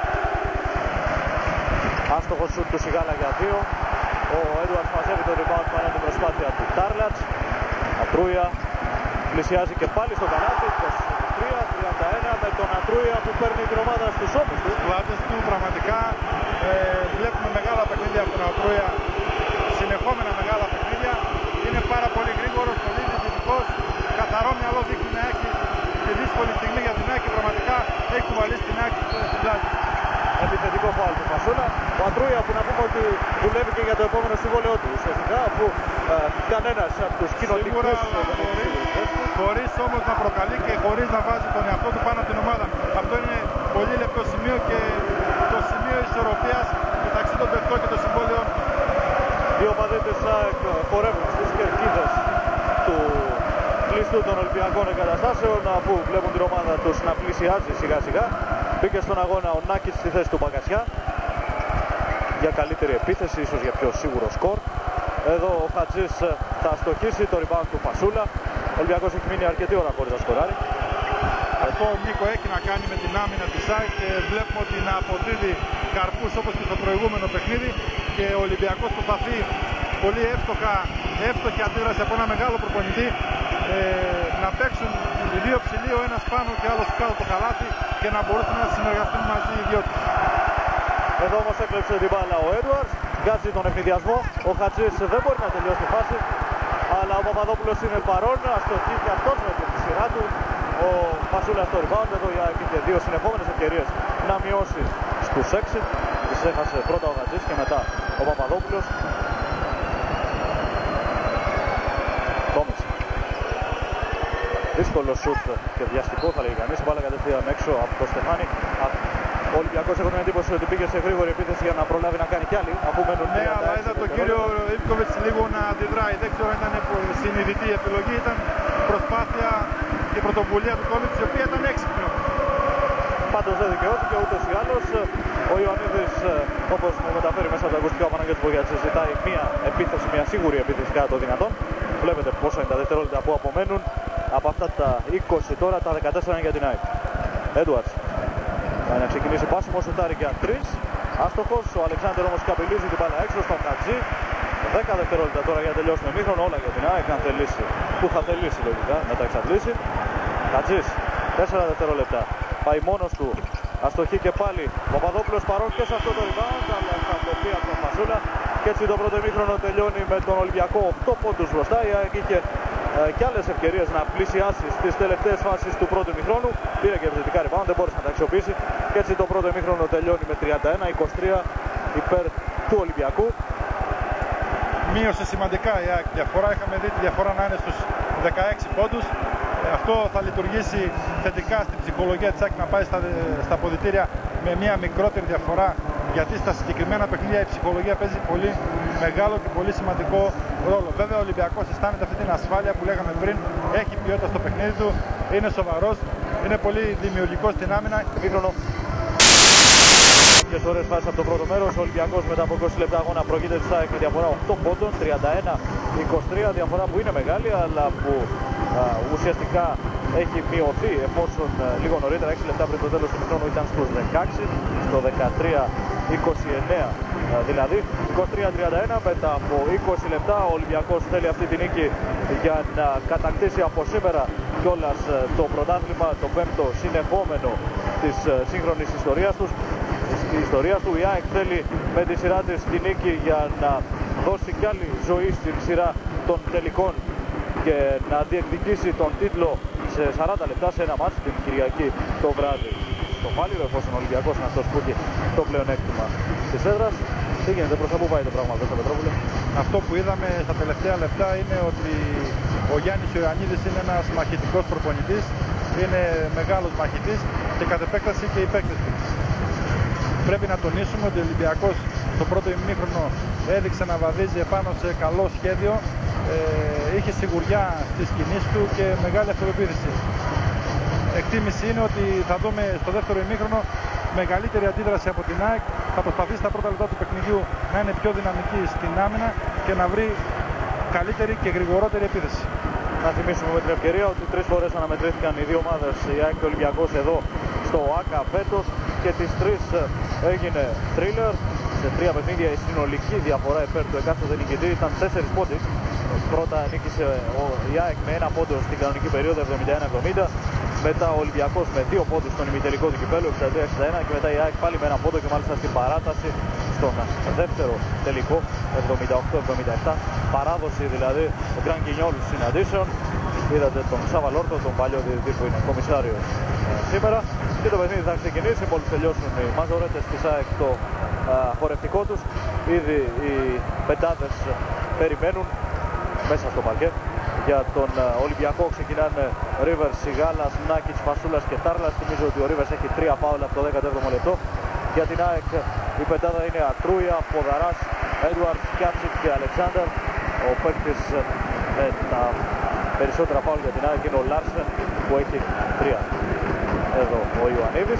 Άστοχο σουτ του Σιγάλα για δύο. Ο Έντουαρτς μαζεύει το rebound πάνω την προσπάθεια του Τάρλατς. Ατρούια πλησιάζει και πάλι στο κανάλι. είκοσι τρία τριάντα ένα με τον Ατρούια που παίρνει την ομάδα στους ώμους του. Πλάτες του πραγματικά ε, βλέπουμε μεγάλα παιχνίδια από τον Ατρούια. Συνεχόμενα μεγάλα παιχνίδια. Είναι πάρα πολύ γρήγορος, πολύ διαιτητικός. Καθαρό μυαλό δείχνει να έχει στη δύσκολη στιγμή για την ΑΕΚ. Πραγματικά έχει κουβαλήσει την ΑΕΚ στην πλάτη. Επιθετικό φάουλ του Φασούλα. Ο Ατρούια που να πούμε ότι δουλεύει και για το επόμενο συμβόλαιό του. Ουσιαστικά αφού ε, κανένας από τους κοινοτικούς χωρίς όμως να προκαλεί και χωρίς να βάζει τον εαυτό του πάνω από την ομάδα. Αυτό είναι πολύ λεπτό σημείο και το σημείο ισορροπίας μεταξύ των παιχτών και των συμβόλαιων. Οι οπαδοί της ΑΕΚ χορεύουν στις κερκίδες του κλειστού των Ολυμπιακών εγκαταστάσεων αφού βλέπουν την ομάδα τους να πλησιάζει σιγά σιγά. Μπήκε στον αγώνα ο Νάκης στη θέση του Μπαγκασιά για καλύτερη επίθεση, ίσως για πιο σίγουρο σκορ. Εδώ ο Χατζής θα αστοχίσει το rebound του Φασούλα. Ο Ολυμπιακός έχει μείνει αρκετή ώρα χωρίς να σκοράρει. Αυτό Νίκο έχει να κάνει με την άμυνα της ΑΕΚ και βλέπουμε ότι να αποδίδει καρπούς όπως και στο προηγούμενο παιχνίδι και ο Ολυμπιακός προσπαθεί πολύ εύστοχα, εύστοχη αντίδραση από ένα μεγάλο προπονητή ε, να παίξουν οι δύο ψηλοί, ο ένας πάνω και άλλος κάτω το καλάθι και να μπορούσαν να συνεργαστούν μαζί οι δυο τους. Εδώ όμως έκλεψε την μπάλα ο Έντουαρτς, βγάζει τον ευνηδιασμό, ο Χατζής δεν μπορεί να τελειώσει τη φάση αλλά ο Παπαδόπουλος είναι παρόν, αστοχεί και αυτός με τη σειρά του. Ο Φασούλας στο rebound, εδώ για και δύο συνεχόμενες ευκαιρίες να μειώσει στους έξι. Τις έχασε πρώτα ο Χατζής και μετά ο Παπαδόπουλος. Τόμιτς. Δύσκολο σουτ και βιαστικό θα λέγει κανείς. Μπάλα κατευθείαν έξω από το Στεφάνι. Ο Ολυμπιακός έχω την εντύπωση ότι πήγε σε γρήγορη επίθεση για να προλάβει να κάνει κι άλλη. Αφού μένουν ναι, αλλά είδα τον κύριο Ivkovic λίγο να αντιδράει. Δεν ξέρω αν ήταν συνειδητή η επιλογή. Ήταν προσπάθεια και πρωτοβουλία του Τόμιτς, η οποία ήταν έξυπνη. Πάντως δεν δικαιώθηκε ούτως ή άλλως. Ο Ιωαννίδης, όπως μου μεταφέρει μέσα από τα ακουστικά ο Παναγιώτης Μπογιάτσης, ζητάει μια επίθεση, μια σίγουρη επίθεση κατά το δυνατόν. Βλέπετε πόσα είναι τα δευτερόλεπτα που απομένουν. Από αυτά τα είκοσι τώρα, τα δεκατέσσερα είναι για την ΑΕΚ. Έντουαρτς. Πάει να ξεκινήσει πάσιμο, σουτάρει για τρεις. Άστοχος. Ο Αλεξάνδερ όμως καπηλίζει την μπάλα έξω στον Χατζή. δέκα δευτερόλεπτα τώρα για να τελειώσει το ημίχρονο. Όλα για την ΑΕΚ. Αν θελήσει, που θα θελήσει λογικά να τα εξαντλήσει. Χατζής. τέσσερα δευτερόλεπτα. Πάει μόνος του. Αστοχή και πάλι. Ο Παπαδόπουλος παρόν και σε αυτό το rebound. Αλλά θα το πει από τον Φασούλα. Και έτσι το πρώτο ημίχρονο τελειώνει με τον Ολυμπιακό οκτώ πόντους μπροστά. Η ΑΕΚ είχε ε, και άλλες ευκαιρίες να πλησιάσει στις τελευταίες φάσεις του πρώτου ημίχρονου. Πήρε και επιθετικά rebound, δεν μπόρεσε να τα αξιοποιήσει. Και έτσι το πρώτο ημίχρονο τελειώνει με τριάντα ένα είκοσι τρία υπέρ του Ολυμπιακού. Μείωσε σημαντικά η ΑΕΚ διαφορά. Είχαμε δει τη διαφορά να είναι στους δεκαέξι πόντους. Αυτό θα λειτουργήσει θετικά στην ψυχολογία της ΑΕΚ να πάει στα, στα αποδυτήρια με μια μικρότερη διαφορά, γιατί στα συγκεκριμένα παιχνίδια η ψυχολογία παίζει πολύ μεγάλο και πολύ σημαντικό ρόλο. Βέβαια ο Ολυμπιακός αισθάνεται αυτή την ασφάλεια που λέγαμε πριν, έχει ποιότητα στο παιχνίδι του, είναι σοβαρός, είναι πολύ δημιουργικός στην άμυνα. Μήχρονο. Κάποιες ώρες φάσεις από το πρώτο μέρος, ο Ολυμπιακός μετά από είκοσι λεπτά αγώνα προηγείται της ΑΕΚ με διαφορά οκτώ πόντων, τριάντα ένα είκοσι τρία, διαφορά που είναι μεγάλη αλλά που α, ουσιαστικά έχει μειωθεί εφόσον α, λίγο νωρίτερα, έξι λεπτά πριν το τέλος του χρόνου ήταν στους δεκαέξι, στο δεκατρία είκοσι εννέα α, δηλαδή, είκοσι τρία τριάντα ένα. Μετά από είκοσι λεπτά ο Ολυμπιακός θέλει αυτή τη νίκη για να κατακτήσει από σήμερα κιόλας α, το πρωτάθλημα, το πέμπτο συνεχόμενο της α, σύγχρονης ιστορίας τους. Η ιστορία του, η ΑΕΚ θέλει με τη σειρά της τη νίκη για να δώσει κι άλλη ζωή στην σειρά των τελικών και να διεκδικήσει τον τίτλο σε σαράντα λεπτά σε ένα μάτς την Κυριακή το βράδυ στο Φάληρο, εφόσον ο Ολυμπιακός είναι αυτός που έχει το πλεονέκτημα της έδρας. Τι γίνεται, προς τα πού πάει το πράγμα εδώ στο Πετρόπουλο? Αυτό που είδαμε στα τελευταία λεπτά είναι ότι ο Γιάννης Ιωαννίδης είναι ένας μαχητικός προπονητής, είναι μεγάλος μαχητής και κατ' επέκταση και οι παίκτες του. Πρέπει να τονίσουμε ότι ο Ολυμπιακός στο πρώτο ημίχρονο έδειξε να βαδίζει επάνω σε καλό σχέδιο, ε, είχε σιγουριά στις κινήσεις του και μεγάλη αυτοπεποίθηση. Εκτίμηση είναι ότι θα δούμε στο δεύτερο ημίχρονο μεγαλύτερη αντίδραση από την ΑΕΚ, θα προσπαθήσει τα πρώτα λεπτά του παιχνιδιού να είναι πιο δυναμική στην άμυνα και να βρει καλύτερη και γρηγορότερη επίθεση. Να θυμίσουμε με την ευκαιρία ότι τρεις φορές αναμετρήθηκαν οι δύο ομάδες, η ΑΕΚ και ο Ολυμπιακός εδώ στο ΆΚΑ φέτος και τις τρεις έγινε θρίλερ. Σε τρία παιχνίδια η συνολική διαφορά υπέρ του εκάστοτε νικητή ήταν τέσσερις πόντοι. Πρώτα νίκησε η ΑΕΚ με ένα πόντο στην κανονική περίοδο εβδομήντα ένα εβδομήντα. Μετά ο Ολυμπιακός με δύο πόντους στον ημιτελικό του κυπέλλου εξήντα τρία εξήντα ένα και μετά η ΑΕΚ πάλι με ένα πόντο και μάλιστα στην παράταση στον δεύτερο τελικό εβδομήντα οκτώ εβδομήντα επτά. Παράδοση δηλαδή των Grand Guignol συναντήσεων. Είδατε τον Σαβαλόρτο, τον παλιό διαιτητή που είναι κομισάριος ε, σήμερα. Και το παιχνίδι θα ξεκινήσει μόλις τελειώσουν οι μαζορέτες της ΑΕΚ το α, χορευτικό τους. Ήδη οι πεντάδες περιμένουν μέσα στο παρκέ. Για τον α, Ολυμπιακό ξεκινάνε Ρίβερς, Σιγάλας, Νάκης, Φασούλας και Τάρλας. Θυμίζω ότι ο Ρίβερς έχει τρία φάουλ από το δέκατο έβδομο λεπτό. Για την ΑΕΚ η πεντάδα είναι Ατρούια, Ποδαράς, Έντουαρτς, Κιάτσικ και Αλεξάνδερ. Ο παίκτης με τα περισσότερα φάουλ για την ΑΕΚ είναι ο Λάρσεν που έχει τρία. Εδώ ο Ιωαννίδης.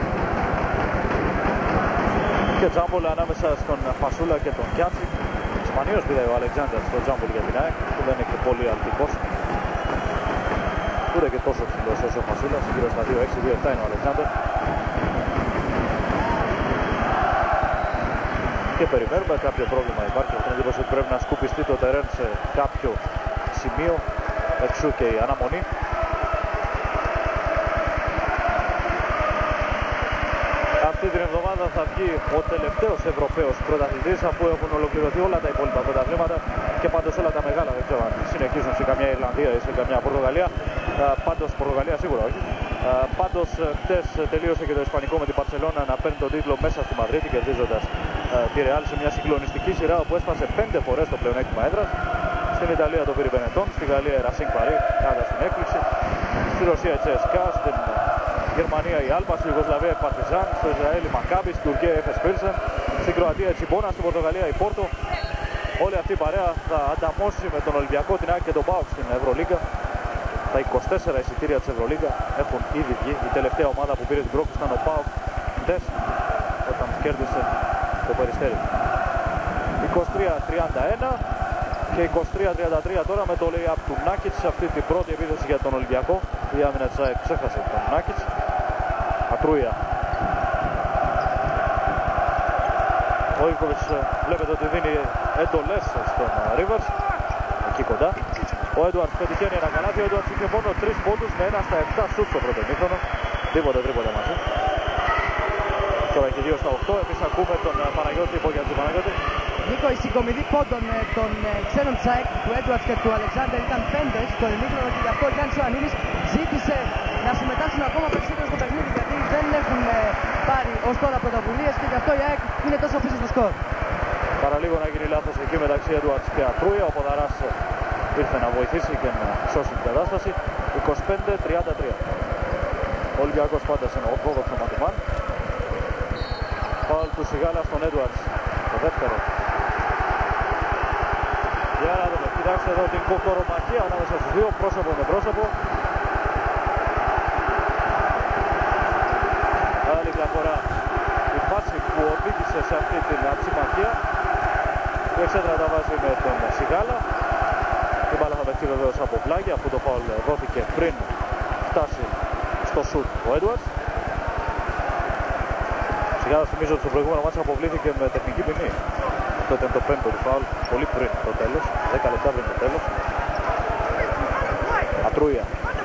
Και τζάμπολ ανάμεσα στον Φασούλα και τον Κιάτσικ. Σπανίως πήρε ο Αλεξάνδερ στο τζάμπολ για την ΑΕΚ που δεν είναι και πολύ αλτικός. Ούτε και τόσο ψηλός όσο ο Φασούλας, γύρω στα δύο έξι δύο επτά είναι ο Αλεξάνδερ. Και περιμένουμε, κάποιο πρόβλημα υπάρχει. Έχω την εντύπωση ότι πρέπει να σκουπιστεί το τερέν σε κάποιο σημείο. Εξού και η αναμονή. Αυτή την εβδομάδα θα βγει ο τελευταίος Ευρωπαίος πρωταθλητής, αφού έχουν ολοκληρωθεί όλα τα υπόλοιπα πρωταθλήματα και πάντως όλα τα μεγάλα. Δεν ξέρω αν συνεχίζουν σε καμιά Ιρλανδία ή σε καμιά Πορτογαλία. Πάντως Πορτογαλία σίγουρα όχι. Πάντως χτες τελείωσε και το Ισπανικό με την Μπαρσελόνα να παίρνει τον τίτλο μέσα στη Μαδρίτη, κερδίζοντας τη Ρεάλ σε μια συγκλονιστική σειρά όπου έσπασε πέντε φορές το πλεονέκτημα έδρας. Στην Ιταλία το πήρε Μπενετών, στη Γαλλία η Ρασίνγκ Παρί, κάτα στην έκπληξη. Στη Ρωσία η Τσέσκα, στην Γερμανία η Άλμπα, στη Ιουγκοσλαβία η Παρτιζάν, στο Ισραήλ η Μακάμπι, στην Τουρκία η Εφες Πίλσεν, στην Κροατία η Τσιμπόνα, στην Πορτογαλία η Πόρτο. Όλη αυτή η παρέα θα ανταμώσει με τον Ολυμπιακό, την ΑΕΚ και τον ΠΑΟΚ στην Ευρωλίγκα. Τα είκοσι τέσσερα εισιτήρια της Ευρωλίγκα έχουν ήδη βγει. Η τελευταία ομάδα που πήρε την πρόκληση ήταν ο ΠΑΟΚ χτες, όταν κέρδισε το Περιστέρι. είκοσι τρία τριάντα ένα και είκοσι τρία τριάντα τρία τώρα με το lay-up του Νάκιτς σε αυτή την πρώτη επίθεση για τον Ολυμπιακό. Η άμυνα της ΑΕΚ ξέχασε τον Νάκιτς. Ατρούια. Ο Ιβκοβιτς βλέπετε ότι δίνει εντολές στον Rivers. Εκεί κοντά. Ο Έντουαρτς πετυχαίνει ένα καλάθι. Ο Έντουαρτς είχε μόνο τρεις πόντους με ένα στα επτά σουτ στο πρώτο ημίχρονο. Τίποτε τρίποτε μαζί. Τώρα έχει δύο στα οκτώ. Εμείς ακούμε τον Παναγιώτη. Υπόγειατζη Παναγιώτη. Νίκο, η συγκομιδή πόντων των ξένων της ΑΕΚ, του Έντουαρτς και του Αλεξάνδερ ήταν πέντε στο ημίχρονο και γι' αυτό ο Γιάννης Ιωαννίδης ζήτησε να συμμετάσχουν ακόμα περισσότερο στο παιχνίδι, γιατί δεν έχουν πάρει ως τώρα πρωτοβουλίες και γι' αυτό η ΑΕΚ είναι τόσο πίσω στο σκορ. Παραλίγο να γίνει λάθος εκεί μεταξύ Έντουαρτς και Ατρούια. Ο Ποδαράς ήρθε να βοηθήσει και να σώσει την κατάσταση. είκοσι πέντε τριάντα τρία. Ο Ολυμπιακός πάντα σε ένα ορθόδοξο μάτιμαν. Φάουλ του Σιγάλα στον Έντουαρτς. Το δεύτερο. Για να δούμε. Κοιτάξτε εδώ την κοκορομαχία ανάμεσα στους δύο, πρόσωπο με πρόσωπο. Άλλη διαφορά. Η φάση που οδήγησε σε αυτή την αψημαχία. Η εξέδρα τα βάζει με τον Σιγάλα. Η μπάλα θα παιχτεί βεβαίως από πλάγια, αφού το φάουλ δόθηκε πριν φτάσει στο σουτ ο Έντουαρτς. Σιγάλα, θυμίζω ότι στο προηγούμενο μάτς αποβλήθηκε με τεχνική ποινή. Αυτό ήταν το πέμπτο του φάουλ, πολύ πριν το τέλος, δέκα λεπτά πριν το τέλος. Ατρούια.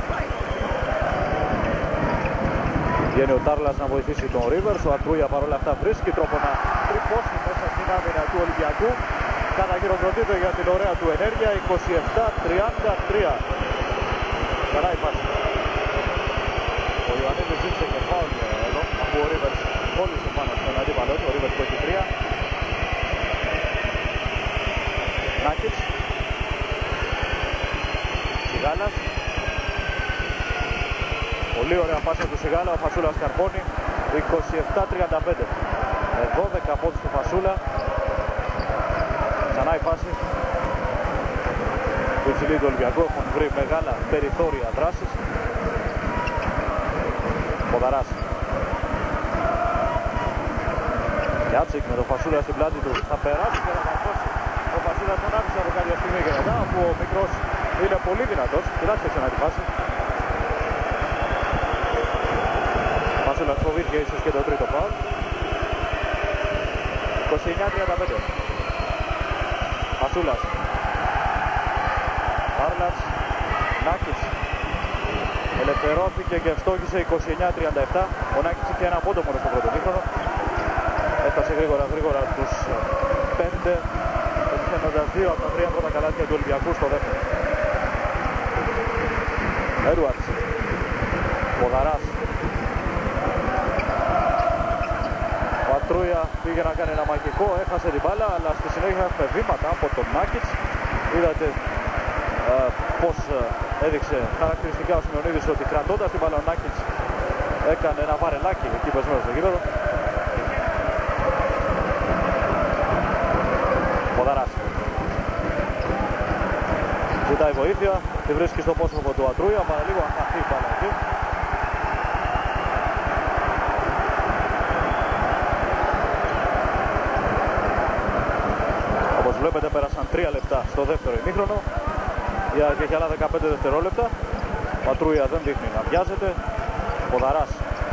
Βγαίνει ο Τάρλας να βοηθήσει τον Rivers. Ο Ατρούια παρόλα αυτά βρίσκει τρόπο να τρυπώσει μέσα στην άμυνα του Ολυμπιακού. Καταχειροκροτείται για την ωραία του ενέργεια. είκοσι επτά τριάντα τρία. Καλά η φάση. Ο Ιωαννίδης ζήτησε και φάουλ εδώ, αφού ο Rivers κόλλησε πάνω στον αντίπαλό του. Ο Rivers που έχει τρία. Νάκιτς. Σιγάλας. Πολύ ωραία πάσα του Σιγάλα. Ο Φασούλας καρπώνει. είκοσι επτά τριάντα πέντε. Με δώδεκα πόντους του Φασούλα. Ξανά η φάση. Οι υψηλοί του Ολυμπιακού έχουν βρει μεγάλα περιθώρια δράσης. Ποδαράς. Γιάτσικ με τον Φασούλα στην πλάτη του. Θα περάσει και θα καρπώσει. Ο Φασούλας τον άφησε από κάποια στιγμή και μετά, αφού ο μικρός είναι πολύ δυνατός. Κοιτάξτε ξανά τη φάση. Ο Φασούλας φοβήθηκε ίσως και το τρίτο φάουλ. είκοσι εννιά τριάντα πέντε. Φασούλας. Άρλας. Νάκιτς. Ελευθερώθηκε και ευστόχησε είκοσι εννιά τριάντα επτά. Ο Νάκιτς είχε ένα πόντο μόνο στο πρώτο μήχρονο. Έφτασε γρήγορα γρήγορα τους πέντε, πετυχαίνοντας δύο από τα τρία πρώτα καλάθια του Ολυμπιακού στο δεύτερο. Έντουαρτς. Ποδαράς. Ο Ατρούια πήγε να κάνει ένα μαγικό, έχασε την μπάλα, αλλά στη συνέχεια έχουμε βήματα από τον Νάκιτς. Είδατε ε, πως ε, έδειξε χαρακτηριστικά ο Σιμεωνίδης ότι κρατώντας την μπάλα ο Νάκιτς έκανε ένα βαρελάκι εκεί πεσμένο στο γήπεδο. Ποδαράς. Ζητάει βοήθεια, τη βρίσκει στο πρόσωπο του Ατρούια, παραλίγο αν χαθεί η μπάλα εκεί. Όπως βλέπετε πέρασαν τρία λεπτά στο δεύτερο ημίχρονο. Η ΑΕΚ έχει άλλα δεκαπέντε δευτερόλεπτα. Ο Ατρούια δεν δείχνει να βιάζεται. Ποδαράς.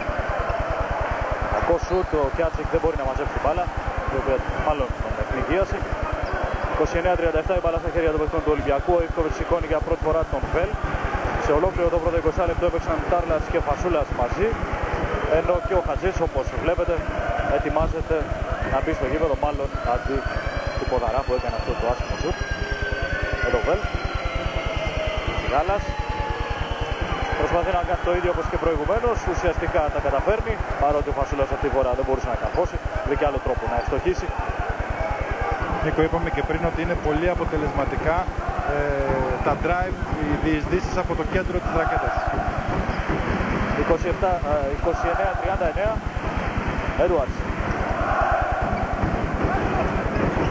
Κακό σουτ, ο Κιάτσικ δεν μπορεί να μαζέψει την μπάλα, η οποία μάλλον τον ευνηδίασε. είκοσι εννιά τριάντα επτά η μπάλα στα χέρια των παιχτών του Ολυμπιακού. Ο Ιβκοβιτς σηκώνει για πρώτη φορά τον Βέλ. Σε ολόκληρο το πρώτο είκοσι λεπτό έπαιξαν Τάρλας και Φασούλας μαζί. Ενώ και ο Χατζής, όπως βλέπετε, ετοιμάζεται να μπει στο γήπεδο, μάλλον αντί του Ποδαρά που έκανε αυτό το άσχημο σουτ. Εδώ Βέλ. Γάλλας. Προσπαθεί να κάνει το ίδιο όπως και προηγουμένως. Ουσιαστικά τα καταφέρνει. Παρότι ο Φασούλας αυτή τη φορά δεν μπορούσε να καρφώσει. Βρήκε άλλο τρόπο να ευστοχίσει. Νίκο, είπαμε και πριν ότι είναι πολύ αποτελεσματικά ε, τα drive, οι διεισδύσεις από το κέντρο της ρακέτας. είκοσι εννιά τριάντα εννέα. Έντουαρτς.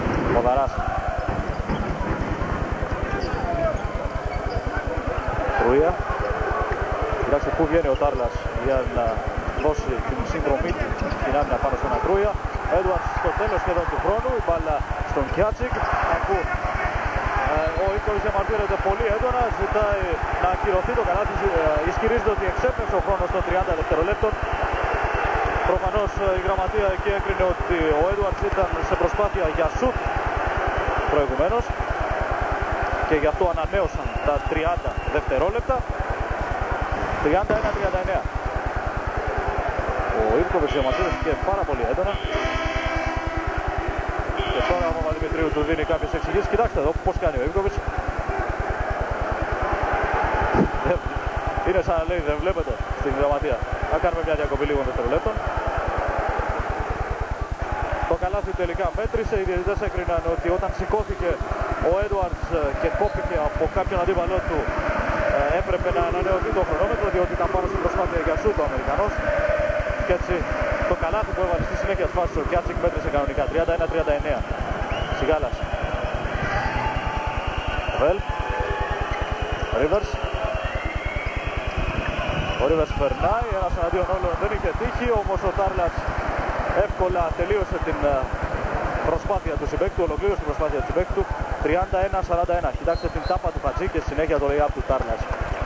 Ποδαράς. Τρούια. Κοιτάξτε πού βγαίνει ο Τάρλας για να δώσει την συνδρομή του στην άμυνα πάνω στον Τρούια. Έντουαρτς στο τέλος σχεδόν του χρόνου, η μπάλα στον Κιάτσικ. Αφού ε, ο Ίκοβιτς διαμαρτύρεται πολύ έντονα, ζητάει να ακυρωθεί το καλάθι, ε, ισχυρίζεται ότι εξέπνευσε ο χρόνος των τριάντα δευτερολέπτων. Προφανώς η γραμματεία εκεί έκρινε ότι ο Έντουαρτς ήταν σε προσπάθεια για σουτ προηγουμένως και γι' αυτό ανανέωσαν τα τριάντα δευτερόλεπτα. τριάντα ένα τριάντα εννέα. Ο Ίβκοβιτς διαμαρτύρθηκε πάρα πολύ έντονα. Και τώρα ο Παπαδημητρίου του δίνει κάποιες εξηγήσεις. Κοιτάξτε εδώ πώς κάνει ο Ίβκοβιτς. Είναι σαν να λέει δεν βλέπετε στην γραμματεία. Να κάνουμε μια διακοπή λίγων δευτερολέπτων. Το καλάθι τελικά μέτρησε. Οι διαιτητές έκριναν ότι όταν σηκώθηκε ο Έντουαρτς και κόπηκε από κάποιον αντίπαλό του έπρεπε να ανανεωθεί το χρονόμετρο, διότι ήταν πάνω στην προσπάθεια για σούτ ο Αμερικανός. Και έτσι το καλάθι που έβαλε στη συνέχεια της φάσης ο Κιάτσικ μέτρησε κανονικά. τριάντα ένα τριάντα εννέα. Σιγάλας. Βελ. Ρίβερς. Ο Ρίβερς περνάει, ένας εναντίον όλων δεν είχε τύχει, όμως ο Τάρλας εύκολα τελείωσε την προσπάθεια του συμπαίκτου, ολοκλήρωσε την προσπάθεια του συμπαίκτου. τριάντα ένα σαράντα ένα. Κοιτάξτε την τάπα του Χατζή και συνέχεια το lay-up του Τάρλας.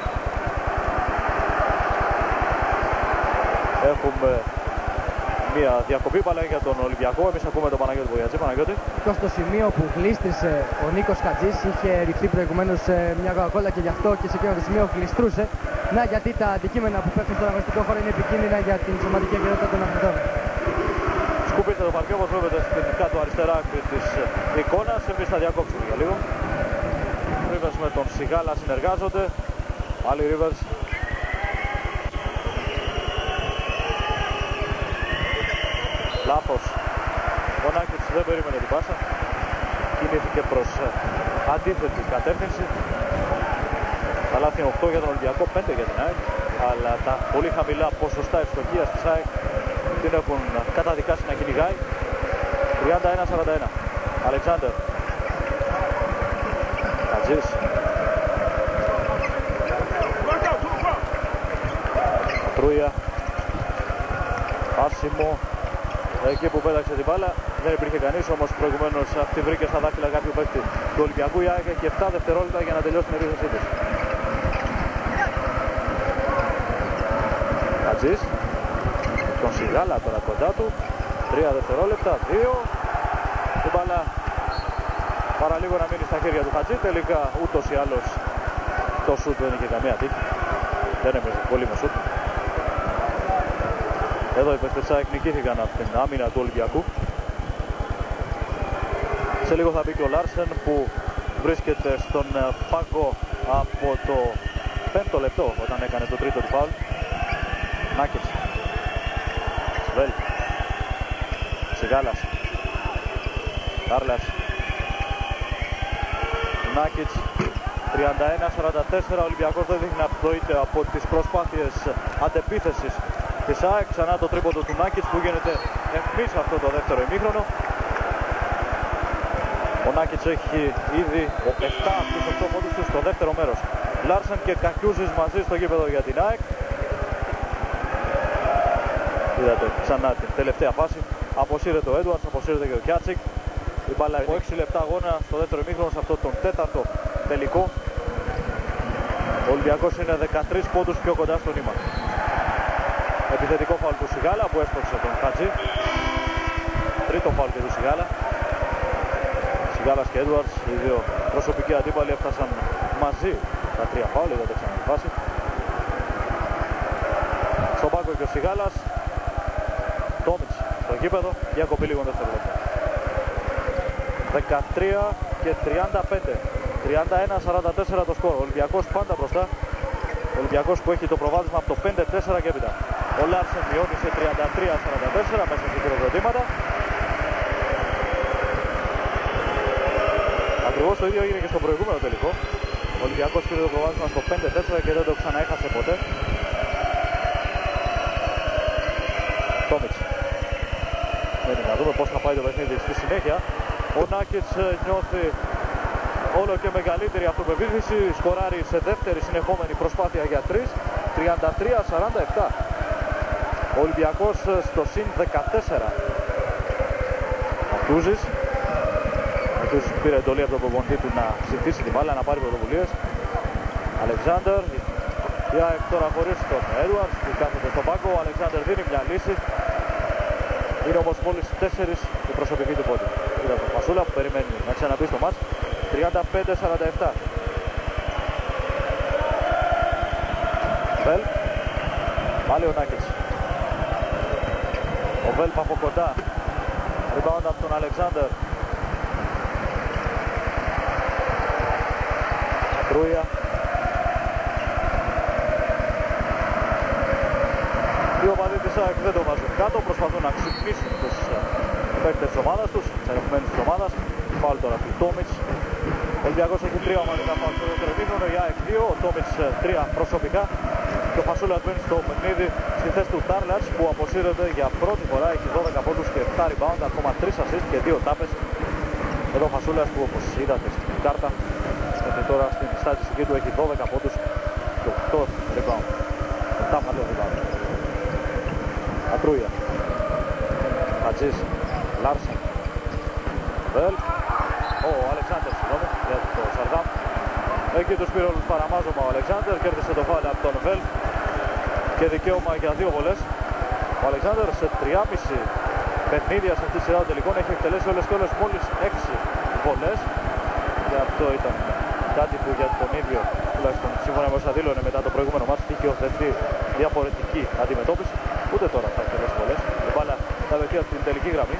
Έχουμε μια διακοπή μπάλα για τον Ολυμπιακό. Εμείς ακούμε τον Παναγιώτη Βογιατζή. Παναγιώτη. Στο σημείο που γλίστρισε ο Νίκος Χατζής είχε ρηχθεί προηγουμένως μια κοκακόλα και γι' αυτό και σε εκείνο το σημείο γλιστρούσε. Να, γιατί τα αντικείμενα που πέφτουν στον αγωνιστικό χώρο είναι επικίνδυνα για την σωματική εγκαιρότητα των αθλητών. Σκουπίστε το παρκέ όπως βλέπετε στην κάτω αριστερά άκρη της εικόνας. Εμείς θα διακόψουμε για λίγο. Ρίβερς με τον Σιγάλα συνεργάζονται. Πάλι Ρίβερς. Λάθος. Ο Νάκητς δεν περίμενε την πάσα. Κινήθηκε προς αντίθετη κατεύθυνση. Καλάθι οκτώ για τον Ολυμπιακό, πέντε για την ΑΕΚ. Αλλά τα πολύ χαμηλά ποσοστά ευστοχίας της ΑΕΚ την έχουν καταδικάσει να κυνηγάει. τριάντα ένα σαράντα ένα. Αλεξάνδερ. Χατζής. Τρούια. Άσιμο. Εκεί που πέταξε την μπάλα δεν υπήρχε κανείς, όμως προηγουμένως αυτή βρήκε στα δάχτυλα κάποιου παίκτη του Ολυμπιακού. Η ΑΕΚ έχει επτά δευτερόλεπτα για να τελειώσει την επίθεσή της. Χατζής. Τον Σιγάλα τώρα κοντά του. Τρία δευτερόλεπτα. Δύο. Η μπάλα παραλίγο να μείνει στα χέρια του Χατζή. Τελικά ούτως ή άλλως το σούτ δεν είχε καμία τύχη. Δεν έπαιζε πολύ με σούτ. Εδώ οι παίκτες ΑΕΚ νικήθηκαν από την άμυνα του Ολυμπιακού. Σε λίγο θα μπει και ο Λάρσεν που βρίσκεται στον πάγκο από το πέμπτο λεπτό όταν έκανε το τρίτο του φάουλ. Νάκητς. Βέλ. Σιγάλας. Τάρλας. Νάκητς. τριάντα ένα σαράντα τέσσερα. Ο Ολυμπιακός δεν δείχνει να πτωείται από τις προσπάθειες αντεπίθεσης της ΑΕΚ. Ξανά το τρίποντο του Νάκητς που γίνεται ευθύς αυτό το δεύτερο ημίχρονο. Ο Νάκητς έχει ήδη επτά από τους οκτώ πόντους του στο δεύτερο μέρος. Λάρσεν και Κακιούζης μαζί στο γήπεδο για την ΑΕΚ. Είδατε ξανά την τελευταία φάση. Αποσύρεται ο Έντουαρτς, αποσύρεται και ο Κιάτσικ. Η μπάλα από έξι λεπτά αγώνα στο δεύτερο ημίχρονο σε αυτό τον τέταρτο τελικό. Ο Ολυμπιακός είναι δεκατρείς πόντους πιο κοντά στο νήμα. Επιθετικό φάουλ του Σιγάλα που έσπρωξε τον Χατζή. Τρίτο φάουλ και του Σιγάλα. Σιγάλας και Έντουαρτς, οι δύο προσωπικοί αντίπαλοι έφτασαν μαζί τα τρία φάουλ, είδατε ξανά τη φάση. Στον πάγκο και ο Σιγάλας. Τόμιτς στο γήπεδο, διακοπή λίγων δευτερόλεπτων. δεκατρία και τριάντα πέντε. τριάντα ένα σαράντα τέσσερα το σκορ. Ο Ολυμπιακός πάντα μπροστά. Ο Ολυμπιακός που έχει το προβάδισμα από το πέντε τέσσερα και έπειτα. Ο Λάρσεν μειώνει σε τριάντα τρία σαράντα τέσσερα μέσα σε χειροκροτήματα. Ακριβώς το ίδιο έγινε και στο προηγούμενο τελικό. Ο Ολυμπιακός πήρε το προβάδισμα στο πέντε τέσσερα και δεν το ξαναέχασε ποτέ. Τόμιτς. Μένει να δούμε πώς θα πάει το παιχνίδι στη συνέχεια. Ο Νάκητς νιώθει όλο και μεγαλύτερη αυτοπεποίθηση, σκοράρει σε δεύτερη συνεχόμενη προσπάθεια για τρεις, τριάντα τρία σαράντα επτά. Ο Ολυμπιακός στο συν δεκατέσσερα. Ματούζης. Ματούζης πήρε εντολή από τον προπονητή του να ψηφίσει την μπάλα, να πάρει πρωτοβουλίες. Αλεξάνδερ. Η ΑΕΚ τώρα χωρίς τον Έντουαρτς που κάθεται στον πάγκο. Ο Αλεξάνδερ δίνει μια λύση. Είναι όμως μόλις τέσσερις η προσωπική του πόντη. Είδα τον Φασούλα που περιμένει να ξαναμπεί στο μάτς. τριάντα πέντε σαράντα επτά. Βέλ. Πάλι ο Νάκης. Ο Βέλπ από κοντά. Rebound από τον Αλεξάνδερ. Τρούια. Οι οπαδοί της ΑΕΚ δεν το βάζουν κάτω. Προσπαθούν να ξυπνήσουν τους παίκτες της ομάδας τους, της αγαπημένης της ομάδας. Φάουλ τώρα του Τόμιτς. Ο Ολυμπιακός έχει τρία ομαδικά φάουλ στο δεύτερο ημίχρονο. Η ΑΕΚ δύο. Ο Τόμιτς τρία προσωπικά. Και ο Φασούλας μπαίνει στο παιχνίδι στη θέση του Τάρλατς που αποσύρεται για πρώτη φορά. Έχει δώδεκα πόντους και επτά rebound, ακόμα τρία assist και δύο τάπες. Εδώ ο Φασούλας που όπως είδατε στην κάρτα μέχρι τώρα στην στατιστική του έχει δώδεκα πόντους και οκτώ rebound. επτά μάλλον rebound. Ατρούια. Χατζής. Λάρσεν. Βέλ. Ο Αλεξάνδερ, συγγνώμη, για το Σαρδάμ. Εκεί τους πήρε όλους παραμάζωμα ο Αλεξάνδερ, κέρδισε το φάουλ από τον Βέλ και δικαίωμα για δύο βολές. Ο Αλεξάνδερ σε τριάμισι παιχνίδια σε αυτή τη σειρά των τελικών έχει εκτελέσει όλες και όλες μόλις έξι βολές. Και αυτό ήταν κάτι που για τον ίδιο, τουλάχιστον σύμφωνα με όσα δήλωνε μετά το προηγούμενο μάτς, είχε οθετεί διαφορετική αντιμετώπιση. Ούτε τώρα θα εκτελέσει βολές. Η μπάλα θα βρεθεί από την τελική γραμμή.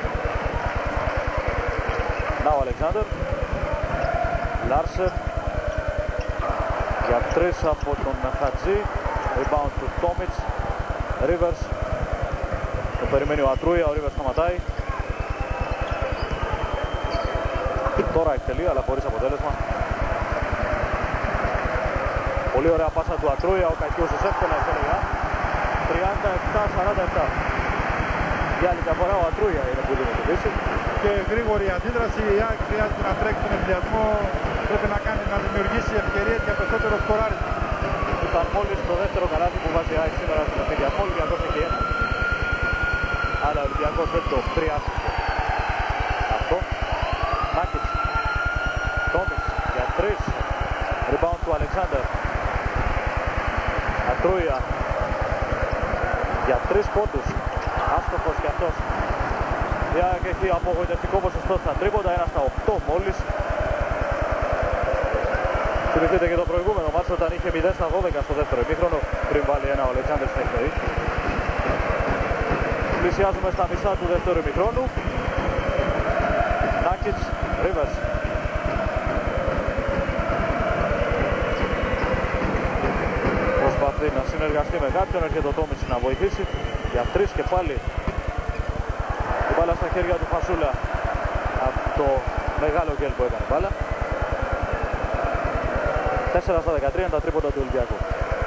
Να ο Αλεξάνδερ. Λάρσεν. Για τρεις από τον Χατζή. Rebound του Τόμιτς. Ρίβερς. Το περιμένει ο Ατρούια. Ο Ρίβερς σταματάει. Τώρα εκτελεί αλλά χωρίς αποτέλεσμα. Πολύ ωραία πάσα του Ατρούια. Ο Κακιούσης εύκολα εκτελεί. τριάντα επτά σαράντα επτά. Για άλλη μια φορά ο Ατρούια είναι που δίνει τη λύση. Και γρήγορη αντίδραση. Η ΑΕΚ χρειάζεται να τρέξει τον ενθουσιασμό. Πρέπει να κάνει να δημιουργήσει ευκαιρίες για περισσότερο σκοράρισμα. Ήταν μόλις το δεύτερο καλάθι που βάζει η ΑΕΚ σήμερα στην παιχνίδια. Ο Ολυμπιακός έχει ένα. Αλλά ο Ολυμπιακός δεν το χρειάστηκε. Αυτό. Μάκης. Τόμις για τρεις. Rebound του Αλεξάνδερ. Ατρούια. Για τρεις πόντους. Άστοχος κι αυτός. Η ΑΕΚ έχει απογοητευτικό ποσοστό στα τρίποντα, ένα στα οκτώ μόλις. Θυμηθείτε και το προηγούμενο μάτσο όταν είχε μηδέν στα δώδεκα στο δεύτερο ημίχρονο πριν βάλει ένα ο Αλεξάνδερ στην εκπαιδή. Πλησιάζουμε στα μισά του δεύτερου ημίχρονου. Νάκιτς, Ρίβερς. Προσπαθεί να συνεργαστεί με κάποιον, έρχεται ο Τόμιτς να βοηθήσει. Για τρεις και πάλι η μπάλα στα χέρια του Φασούλα από το μεγάλο γκέλ που έκανε μπάλα. τέσσερα στα δεκατρία είναι τα τρίποντα του Ολυμπιακού.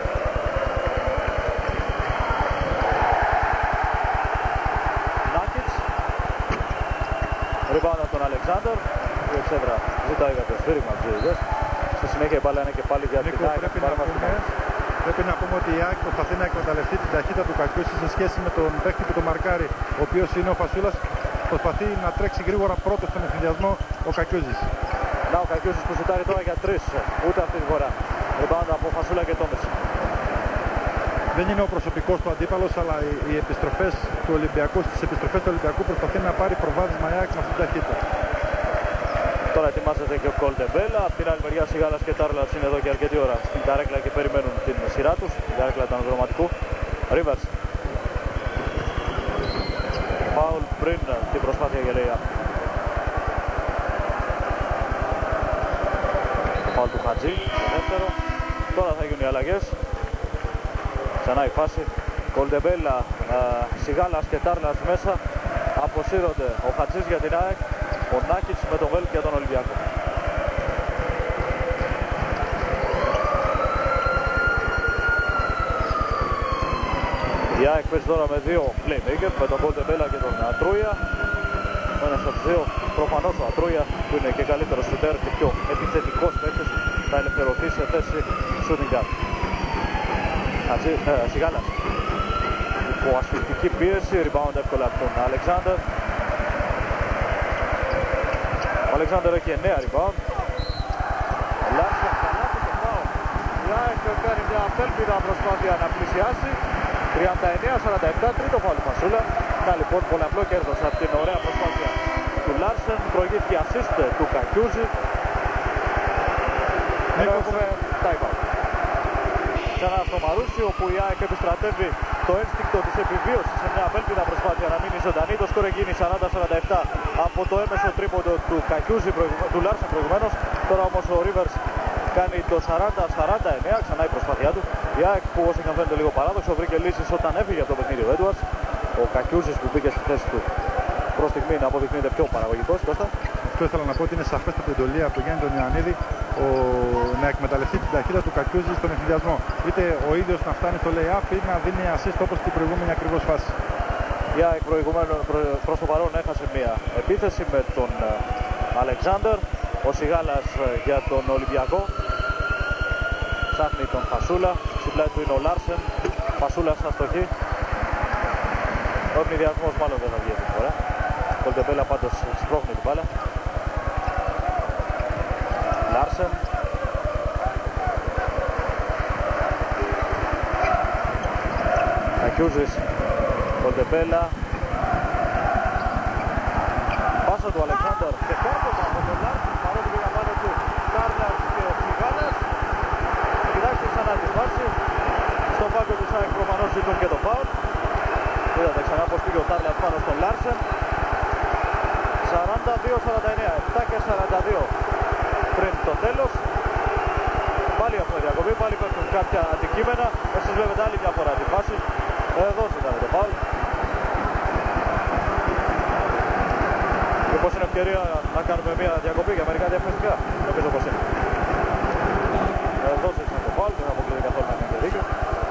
Νάκιτς. Rebound από τον Αλεξάνδερ. Η εξέδρα ζητάει για το σφύριγμα του Ζήδες. Στη συνέχεια η μπάλα είναι και πάλι για την ΑΕΚ. Πρέπει, πρέπει να πούμε ότι η ΑΕΚ προσπαθεί να εκμεταλλευτεί την ταχύτητα του Κακιούση σε σχέση με τον παίκτη που το μαρκάρει, ο οποίος είναι ο Φασούλας. Προσπαθεί να τρέξει γρήγορα πρώτο στον ενθουσιασμό ο Κακιούζης. Να ο Κακιούσης που ζητάει τώρα για τρεις. Ούτε αυτή τη φορά. Rebound από Φασούλα και Τόμιτς. Δεν είναι ο προσωπικός του αντίπαλος, αλλά οι, οι επιστροφές του Ολυμπιακού, στις επιστροφές του Ολυμπιακού προσπαθεί να πάρει προβάδισμα η ΑΕΚ με αυτή την ταχύτητα. Τώρα ετοιμάζεται και ο Κολτεμπέλα. Από την άλλη μεριά Σιγάλας και Τάρλατς είναι εδώ και αρκετή ώρα στην καρέκλα και περιμένουν την σειρά τους. Την καρέκλα του αναδροματικού. Ρίβερς. Φάουλ πριν την προσπάθεια για λέει. Το φάουλ του Χατζή. Το δεύτερο. Τώρα θα γίνουν οι αλλαγές. Ξανά η φάση. Κολτεμπέλα, Σιγάλας και Τάρλατς μέσα. Αποσύρονται ο Χατζής για την ΑΕΚ. Ο Νάκιτς με τον Βέλ για τον Ολυμπιακό. Η ΑΕΚ παίζει τώρα με δύο playmakers, με τον Κολτεμπέλα και τον Ατρούια. Ο ένας από τους δύο. Προφανώς ο Ατρούια που είναι και καλύτερος σουτέρ και πιο επιθετικός παίκτης θα ελευθερωθεί σε θέση shooting guard. Χατζή, ε, Σιγάλας. Υπό ασφυκτική πίεση, rebound εύκολα από τον Αλεξάνδερ. Ο Αλεξάνδερ έχει εννέα rebound. Λάρσεν καλάθι και πάω. Η ΑΕΚ κάνει μια απέλπιδα προσπάθεια να πλησιάσει. τριάντα εννέα σαράντα επτά, τρίτο φάουλ Φασούλα. Να λοιπόν πολλαπλό κέρδος από την ωραία προσπάθεια του Λάρσεν. Προηγήθηκε assist του Κακιούζη. Εδώ έχουμε time out. Ξανά στο Μαρούσι, όπου η ΑΕΚ επιστρατεύει το ένστικτο της επιβίωσης σε μια απέλπιδα προσπάθεια να μείνει ζωντανή. Το σκορ γίνει σαράντα σαράντα επτά από το έμεσο τρίποντο του Κακιούζη, του Λάρσεν προηγουμένως. Τώρα όμως ο Ρίβερς κάνει το σαράντα σαράντα εννέα, ξανά η προσπάθειά του. Η ΑΕΚ που όσο και αν φαίνεται λίγο παράδοξο βρήκε λύσεις όταν έφυγε από το παιχνίδι ο Έντουαρτς. Ο Κακιούζης που μπήκε στη θέση του προς στιγμή να αποδεικνύεται πιο παραγωγικός. Κώστα. Αυτό ήθελα να πω ότι είναι σαφέστατη εντολή από τον Γιάννη τον Ιωαννίδη ο... να εκμεταλλευτεί την ταχύτητα του Κακιούζη στον ευθυδιασμό. Είτε ο ίδιος να φτάνει στο lay-up ή να δίνει assist όπως την προηγούμενη ακριβώς φάση. Η ΑΕΚ προηγουμένως προς το παρόν έχασε μια επίθεση με τον Αλεξάνδερ. Ο Σιγάλας για τον Ολυμπιακό. Ψάχνει τον Φασούλα. Στην πλάτη του είναι ο Λάρσεν. Φασούλας αστοχή. Ο ευνηδιασμός μάλλον δεν θα βγει αυτή τη φορά. Ο Κολτεμπέλα πάντως σπρώχνει την μπάλα. Λάρσεν. Κακιούζης. Κολτεμπέλα. Πάσα του Αλεξάνδερ και κόρπωμα από τον Λάρσεν, παρότι πήγαν πάνω του Κάρλας και Σιγάλας. Κοιτάξτε ξανά τη φάση. Στον πάγκο του ΣΑΕΚ προφανώς ζητούν και το φάουλ. Είδατε ξανά πως πήγε ο Κάρλας πάνω στον Λάρσεν. σαράντα δύο σαράντα εννέα, επτά και σαράντα δύο πριν το τέλος. Πάλι έχουμε διακοπή, πάλι πέφτουν κάποια αντικείμενα. Εσείς βλέπετε άλλη μια φορά τη φάση. Εδώ ζητάνε το φάουλ. Μήπως είναι ευκαιρία να κάνουμε μια διακοπή για μερικά διαφημιστικά. Νομίζω πως είναι. Εδώ ζήτησαν το φάουλ, δεν αποκλείεται καθόλου να κάνετε δίκιο.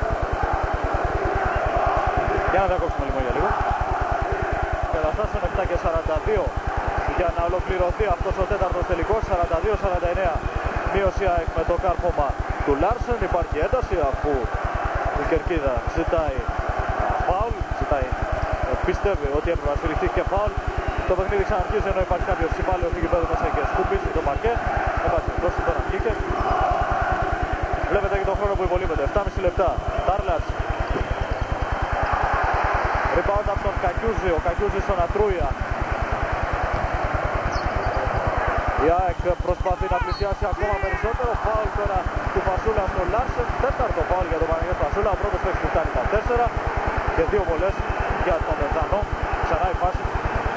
Για να διακόψουμε λοιπόν για λίγο. Καταστάσεων επτά και σαράντα δύο για να ολοκληρωθεί αυτός ο τέταρτος τελικός. Σαράντα δύο σαράντα εννέα μείωση ΑΕΚ με το κάρφωμα του Λάρσεν. Υπάρχει ένταση αφού η Κερκίδα ζητάει φάουλ. Ζητάει, πιστεύει ότι έπρεπε να σφυριχθεί και φάουλ. Το παιχνίδι ξαναρχίζει ενώ υπάρχει κάποιος υπάλληλος του γηπέδου μέσα και σκουπίζει το παρκέ. Δεν πάση περιπτώσει τώρα βγήκε. Βλέπετε και τον χρόνο που υπολείπεται. επτά και μισό λεπτά. Τάρλας. Rebound από τον Κακιούζη. Ο Κακιούζης στον Ατρούια. Η ΑΕΚ προσπαθεί να πλησιάσει ακόμα περισσότερο. Φάουλ τώρα του Φασούλα στον Λάρσεν. Τέταρτο φάουλ για τον Παναγιώτη Φασούλα. Ο πρώτος παίκτης που φτάνει τα τέσσερα. Και δύο βολές για τον Δανό. Ξανά η φάση.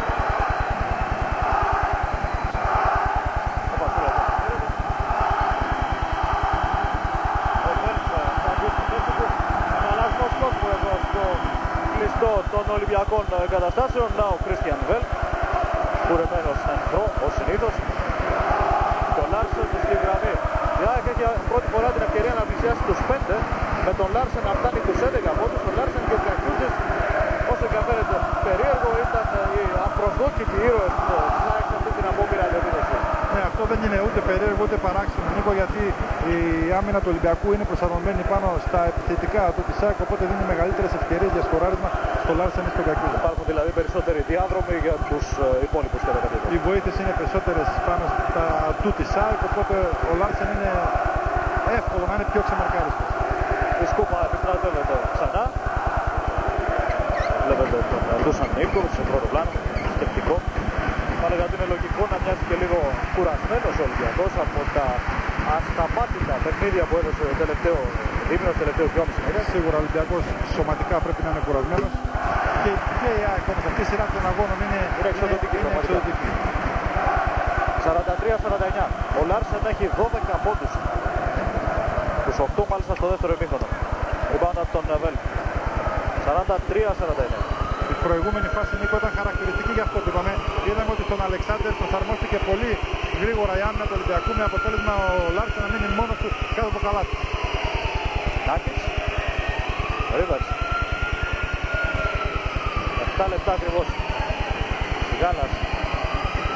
Των Ολυμπιακών καταστάσεων. Να ο Κρίστιαν Βέλ, κουρεμένος ενθρό, ως συνήθως. Και ο Λάρσεν στη γραμμή. Η ΑΕΚ έχει πρώτη φορά την ευκαιρία να πλησιάσει τους πέντε, με τον Λάρσεν να φτάνει τους έντεκα πόντους. Τον Λάρσεν και ο Κακιούζης, όσο και αν φαίνεται περίεργο, ήταν οι απροσδόκητοι ήρωες της ΑΕΚ σε αυτή την απόπειρα επίθεση. Ναι, αυτό δεν είναι ούτε περίεργο ούτε παράξενο, Νίκο, γιατί η άμυνα του Ολυμπιακού είναι προσαρμοσμένη πάνω στα επιθετικά του της ΑΕΚ, οπότε δίνει μεγαλύτερες ευκαιρίες για σκοράρισμα στο Λάρσεν ή στον Κακιούζη. Υπάρχουν δηλαδή περισσότεροι διάδρομοι για τους uh, υπόλοιπους κατακατήτες. Οι βοήθειες είναι περισσότερες πάνω στα του της ΑΕΚ, οπότε ο Λάρσεν είναι εύκολο να είναι πιο ξεμαρκάριστος. Η σκούπα επιστρατεύεται ξανά. Βλέπετε τον Ντούσαν Νίκοβιτς σε πρώτο πλάνο, σκεπτικό. Θα έλεγα ότι είναι λογικό να μοιάζει και λίγο κουρασμένος ο Ολυμπιακός από τα ασταμάτητα παιχνίδια που έδωσε το τελευταίο δίμηνο, το τελευταίο δυόμιση μήνες. Σίγουρα ο Ολυμπιακός σωματικά πρέπει να είναι κουρασμένος. Και, και η ΑΕΚ όμως αυτή η σειρά των αγώνων είναι, είναι εξοδοτική. Είναι, είναι εξοδοτική. σαράντα τρία σαράντα εννέα. Ο Λάρσεν έχει δώδεκα πόντους. Τους οκτώ μάλιστα στο δεύτερο ημίχρονο. Rebound από τον Βέλ. σαράντα τρία σαράντα εννέα. Η προηγούμενη φάση, Νίκο, ήταν χαρακτηριστική για αυτό που είπαμε. Είδαμε ότι στον Αλεξάνδερ προσαρμόστηκε πολύ γρήγορα η άμυνα του Ολυμπιακού, με αποτέλεσμα ο Λάρσεν να μείνει μόνος του κάτω από το καλάθι. Νάκης. Ρίβερς. επτά λεπτά ακριβώς. Σιγάλας.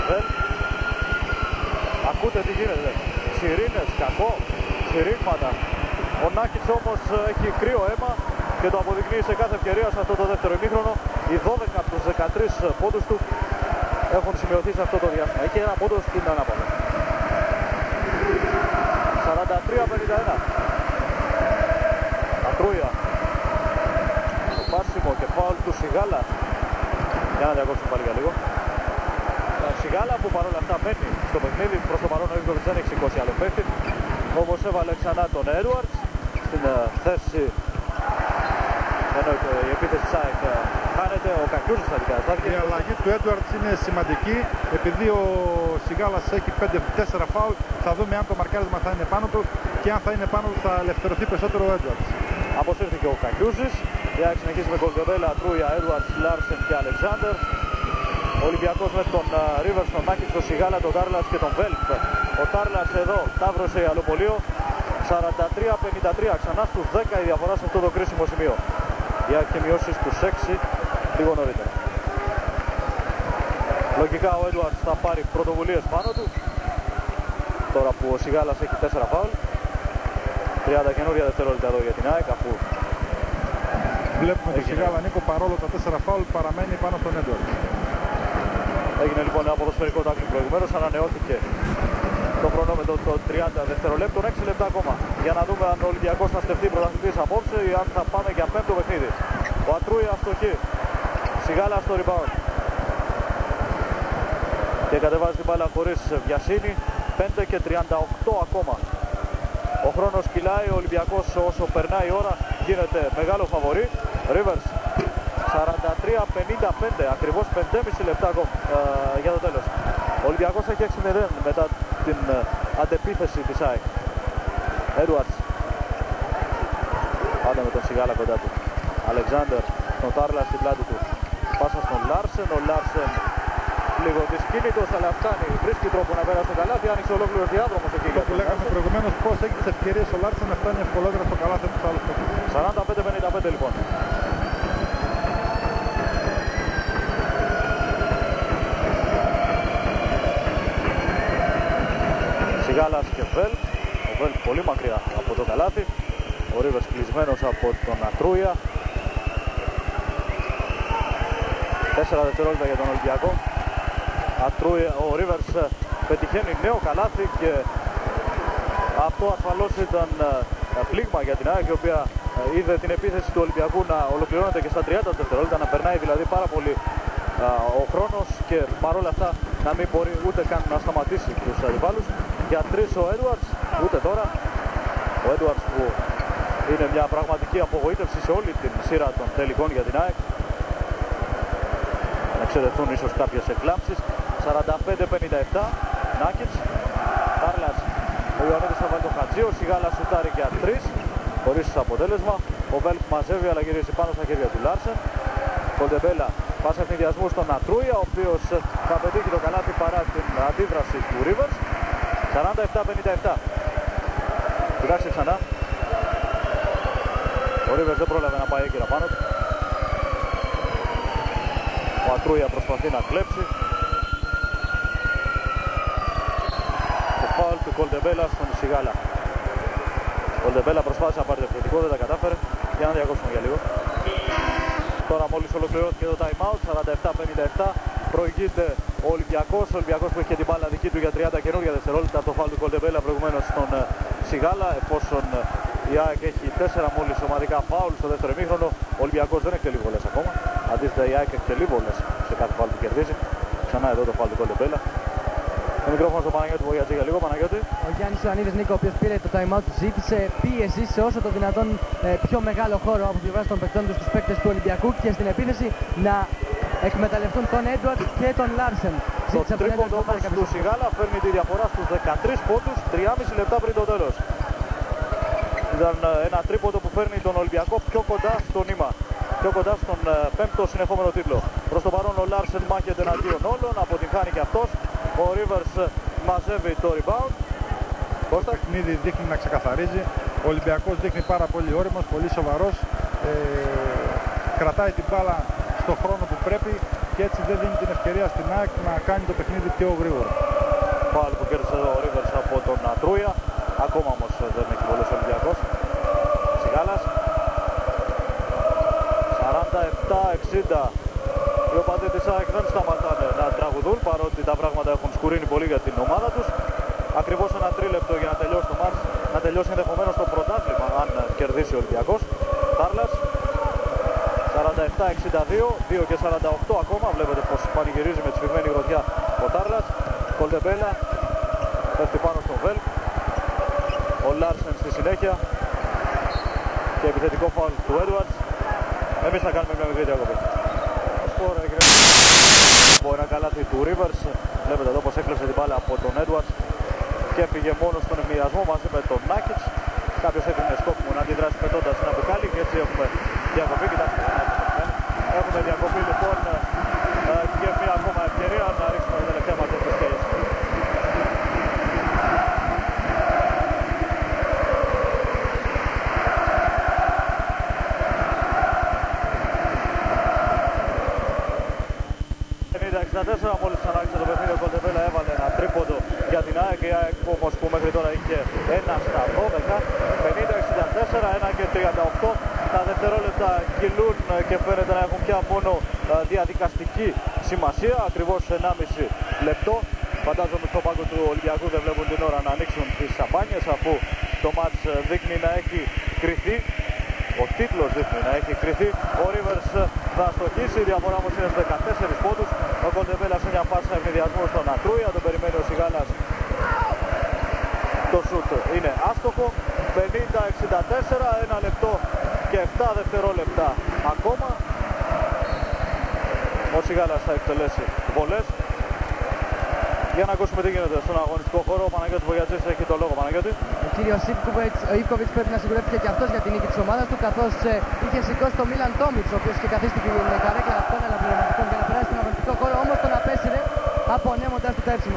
Βέλ. Ακούτε τι γίνεται. Σιρήνες, κακό, συρρήγματα. Ο Νάκης όμως έχει κρύο αίμα και το αποδεικνύει σε κάθε ευκαιρία σε αυτό το δεύτερο ημίχρονο. Οι δώδεκα από τους δεκατρείς πόντους του έχουν σημειωθεί σε αυτό το διάστημα. Έχει ένα πόντο στην ανάπαυλα. σαράντα τρία πενήντα ένα. Ατρούια. Το πάσιμο και φάουλ του Σιγάλα. Για να διακόψουμε πάλι για λίγο. Σιγάλα που παρόλα αυτά μένει στο παιχνίδι. Προς το παρόν ο Ιβκοβιτς δεν έχει σηκώσει άλλο παίκτη. Όμως έβαλε ξανά τον Έντουαρτς στην uh, θέση, ενώ η επίθεση της ΑΕΚ uh, χάνεται. Ο Κακιούζης θα δικαστάθηκε. Η αλλαγή του Έντουαρτς είναι σημαντική, επειδή ο Σιγάλας έχει πέντε τέσσερα φάουλ. Θα δούμε αν το μαρκάρισμα θα είναι πάνω του και αν θα είναι πάνω του θα ελευθερωθεί περισσότερο ο Έντουαρτς. Αποσύρθηκε ο Κακιούζης. Η ΑΕΚ συνεχίζει με Κολτεβέλα, Τρούια, Έντουαρτς, Λάρσεν και Αλεξάνδερ. Ο Ολυμπιακός με τον Ρίβερς, τον Νάκη, τον Σιγάλα, τον Τάρλας και τον Βέλπ. Ο Τάρλας εδώ ταύρωσε Αλοπολείο. σαράντα τρία πενήντα τρία, ξανά στους δέκα η διαφορά σε αυτό το κρίσιμο σημείο. Η ΑΕΚ έχει μειώσει στους έξι λίγο νωρίτερα. Λογικά ο Έντουαρτς θα πάρει πρωτοβουλίες πάνω του. Τώρα που ο Σιγάλας έχει τέσσερα φάουλ. τριάντα καινούρια δευτερόλεπτα εδώ για την ΑΕΚ, αφού βλέπουμε τον Σιγάλα, Νίκο, παρόλο τα τέσσερα φάουλ παραμένει πάνω στον Έντουαρτς. Έγινε λοιπόν ένα ποδοσφαιρικό τάκλινγκ προηγουμένως, ανανεώθηκε το χρονόμετρο των τριάντα δευτερολέπτων, έξι λεπτά ακόμα. Για να δούμε αν ο Ολυμπιακός θα στεφτεί πρωταθλητής απόψε ή αν θα πάμε για πέμπτο παιχνίδι. Ο Ατρούια αστοχή, Σιγάλα στο rebound. Και κατεβάζει την μπάλα χωρίς βιασύνη, πέντε και τριάντα οκτώ ακόμα. Ο χρόνος κυλάει, ο Ολυμπιακός όσο περνάει η ώρα γίνεται μεγάλο φαβορί. Ρίβερς σαράντα τρία πενήντα πέντε, ακριβώς πέντε και μισό λεπτά ακόμα ε, για το τέλος. Ο Ολυμπιακός έχει έξι μηδέν μετά την ε, αντεπίθεση της ΑΕΚ. Έντουαρτς. Πάντα με τον Σιγάλα κοντά του. Αλεξάνδερ, τον Τάρλα στην πλάτη του. Πάσα στον Λάρσεν, ο Λάρσεν λίγο δυσκίνητος, αλλά φτάνει. Βρίσκει τρόπο να πέρασε το καλάθι, άνοιξε ολόκληρος διάδρομος εκεί. Αυτό που λέγαμε προηγουμένως, πώς έχει τις ευκαιρίες ο Λάρσεν να φτάνει ευκολότερα στο καλάθι του άλλου. σαράντα πέντε πενήντα πέντε λοιπόν. Σιγάλας και Βέλ. Ο Βέλ πολύ μακριά από το καλάθι. Ο Ρίβερς κλεισμένος από τον Ατρούια. τέσσερα δευτερόλεπτα για τον Ολυμπιακό. Ατρούια, ο Ρίβερς πετυχαίνει νέο καλάθι και αυτό ασφαλώς ήταν πλήγμα για την ΑΕΚ, η οποία είδε την επίθεση του Ολυμπιακού να ολοκληρώνεται και στα τριάντα δευτερόλεπτα, να περνάει δηλαδή πάρα πολύ ο χρόνος και παρόλα αυτά να μην μπορεί ούτε καν να σταματήσει τους αντιπάλους. Για τρεις ο Έντουαρτς, ούτε τώρα. Ο Έντουαρτς που είναι μια πραγματική απογοήτευση σε όλη την σειρά των τελικών για την ΑΕΚ. Να εξαιρεθούν ίσως κάποιες εκλάμψεις. σαράντα πέντε πενήντα επτά, Νάκης, Τάρλας, ο Ιωαννίδης θα βάλει τον Χατζή, ο Σιγάλας σουτάρει για τρεις, χωρίς αποτέλεσμα. Ο Βέλπ μαζεύει αλλά γυρίζει πάνω στα χέρια του Λάρσεν. Κολτεμπέλα, πάσα ευνηδιασμού στον Ατρούια, ο οποίος θα πετύχει το καλάθι παρά την αντίδραση του Ρίβερς. σαράντα επτά πενήντα επτά. Κοιτάξτε ξανά. Ο Ρίβερς δεν πρόλαβε να πάει έγκυρα πάνω του. Ο Ατρούια προσπαθεί να κλέψει. Το φάουλ του Κολτεμπέλα στον Σιγάλα. Ο Κολτεμπέλα προσπάθησε να πάρει το επιθετικό, δεν τα κατάφερε. Για να διακόψουμε για λίγο. Τώρα μόλις ολοκληρώθηκε το time out, σαράντα επτά πενήντα επτά. Προηγείται ο Ολυμπιακός, ο Ολυμπιακός που έχει την μπάλα δική του για τριάντα καινούργια δευτερόλεπτα από το φάουλ του Κολτεμπέλα προηγουμένως στον Σιγάλα. Εφόσον η ΑΕΚ έχει τέσσερα μόλις ομαδικά φάουλ στο δεύτερο ημίχρονο, ο Ολυμπιακός δεν εκτελεί βολές ακόμα. Αντίθετα η ΑΕΚ εκτελεί βολές σε κάθε φάουλ που κερδίζει. Ξανά εδώ το φάουλ του Κολτεμπέλα. Το μικρόφωνο στον Παναγιώτη Βογιατζή για λίγο. Παναγιώτη. Ο Γιάννης Ιωαννίδης, Νίκο, ο οποίος πήρε το time out, ζήτησε πίεση σε όσο το δυνατόν ε, πιο μεγάλο χώρο από πλευράς των παικτών του στους παίκτες του Ολυμπιακού και στην επίθεση να εκμεταλλευτούν τον Έντουαρτς και τον Λάρσεν. Το τρίποντο όμως του Σιγάλα φέρνει τη διαφορά στους δεκατρείς πόντους, τρία και μισό λεπτά πριν το τέλος. Ήταν ένα τρίποντο που φέρνει τον Ολυμπιακό πιο κοντά στο νήμα, πιο κοντά στον πέμπτο συνεχόμενο τίτλο. Προς το παρόν ο Λάρσεν μάχεται εναντίον όλων, αποτυγχάνει και αυτός. Ο Ρίβερς μαζεύει το rebound. Το παιχνίδι δείχνει να ξεκαθαρίζει. Ο Ολυμπιακός δείχνει πάρα πολύ όριμος, πολύ σοβαρός. Ε, κρατάει την μπάλα στον χρόνο που πρέπει. και έτσι δεν δίνει την ευκαιρία στην ΑΕΚ να κάνει το παιχνίδι πιο γρήγορα. Φάουλ που κέρδισε εδώ ο Rivers από τον Τρούια. Ακόμα όμως δεν έχει πολλές ο Ολυμπιακός. Σιγάλας. σαράντα επτά εξήντα. Οι οπαδοί της ΑΕΚ δεν σταματάνε να τραγουδούν, παρότι τα πράγματα έχουν σκουρίνει πολύ για την ομάδα τους. Ακριβώς ένα τρίλεπτο για να τελειώσει το μάτς, να τελειώσει ενδεχομένως το πρωτάθλημα αν κερδίσει ο Ολυμπιακός. Τάρλας. σαράντα επτά εξήντα δύο, δύο και σαράντα οκτώ ακόμα. Βλέπετε πως πανηγυρίζει με τη σφιγμένη γροθιά ο Τάρλας. Κολτεμπέλα πέφτει πάνω στον Βέλ. Ο Λάρσεν στη συνέχεια. Και επιθετικό φάουλ του Έντουαρτς. Εμείς θα κάνουμε μια μικρή διακοπή. Από ένα καλάθι του Rivers. Βλέπετε εδώ πως έκλεψε την μπάλα από τον Έντουαρτς και έφυγε μόνο στον εμβιασμό μαζί με τον Νάκιτς. Κάποιος έφυγε σκόπιμο να αντιδράσει πετώντας ένα μπουκάλι και έτσι έχουμε διακοπή. Κοιτάξτε, έχουμε διακοπή λοιπόν και μια ακόμα ευκαιρία να ρίξουμε τα τελευταία μας της σκέλης. εξήντα τέσσερα μόλις ξανάρχισε το παιχνίδι, ο Κολτεμπέλα έβαλε ένα τρίποντο για την ΑΕΚ. Η ΑΕΚ όμως που μέχρι τώρα είχε ένα στα δώδεκα. πενήντα εξήντα τέσσερα, ένα και τριάντα οκτώ. Τα δευτερόλεπτα κυλούν και φαίνεται να έχουν πια μόνο διαδικαστική σημασία. Ακριβώς ενάμιση λεπτό. Φαντάζομαι στον πάγκο του Ολυμπιακού δεν βλέπουν την ώρα να ανοίξουν τις σαμπάνιες, αφού το μάτς δείχνει να έχει κρυθεί. Ο τίτλος δείχνει να έχει κρυθεί. Ο Rivers θα στοχίσει, η διαφορά όμως είναι στους δεκατέσσερις πόντους. Ο Κολτεμπέλα σε μια πάσα ευνηδιασμού στον Ατρούια, τον περιμένει ο Σιγάλας. Το σουτ είναι άστοχο. πενήντα εξήντα τέσσερα, ένα λεπτό και επτά δευτερόλεπτα ακόμα. Ο Σιγάλας θα εκτελέσει βολές. Για να ακούσουμε τι γίνεται στον αγωνιστικό χώρο. Ο Παναγιώτης Βογιατζής έχει το λόγο. Παναγιώτη. Ο κύριος Ιβκοβιτς πρέπει να σιγουρεύτηκε και αυτός για την νίκη της ομάδας του, καθώς ε, είχε σηκώσει το Μίλαν Τόμιτς, ο οποίος και καθίστηκε με καρέκλα αυτών αναπληρωματικών για να περάσει στον αγωνιστικό χώρο, όμως τον απέσυρε απονέμοντας του τα έψημα.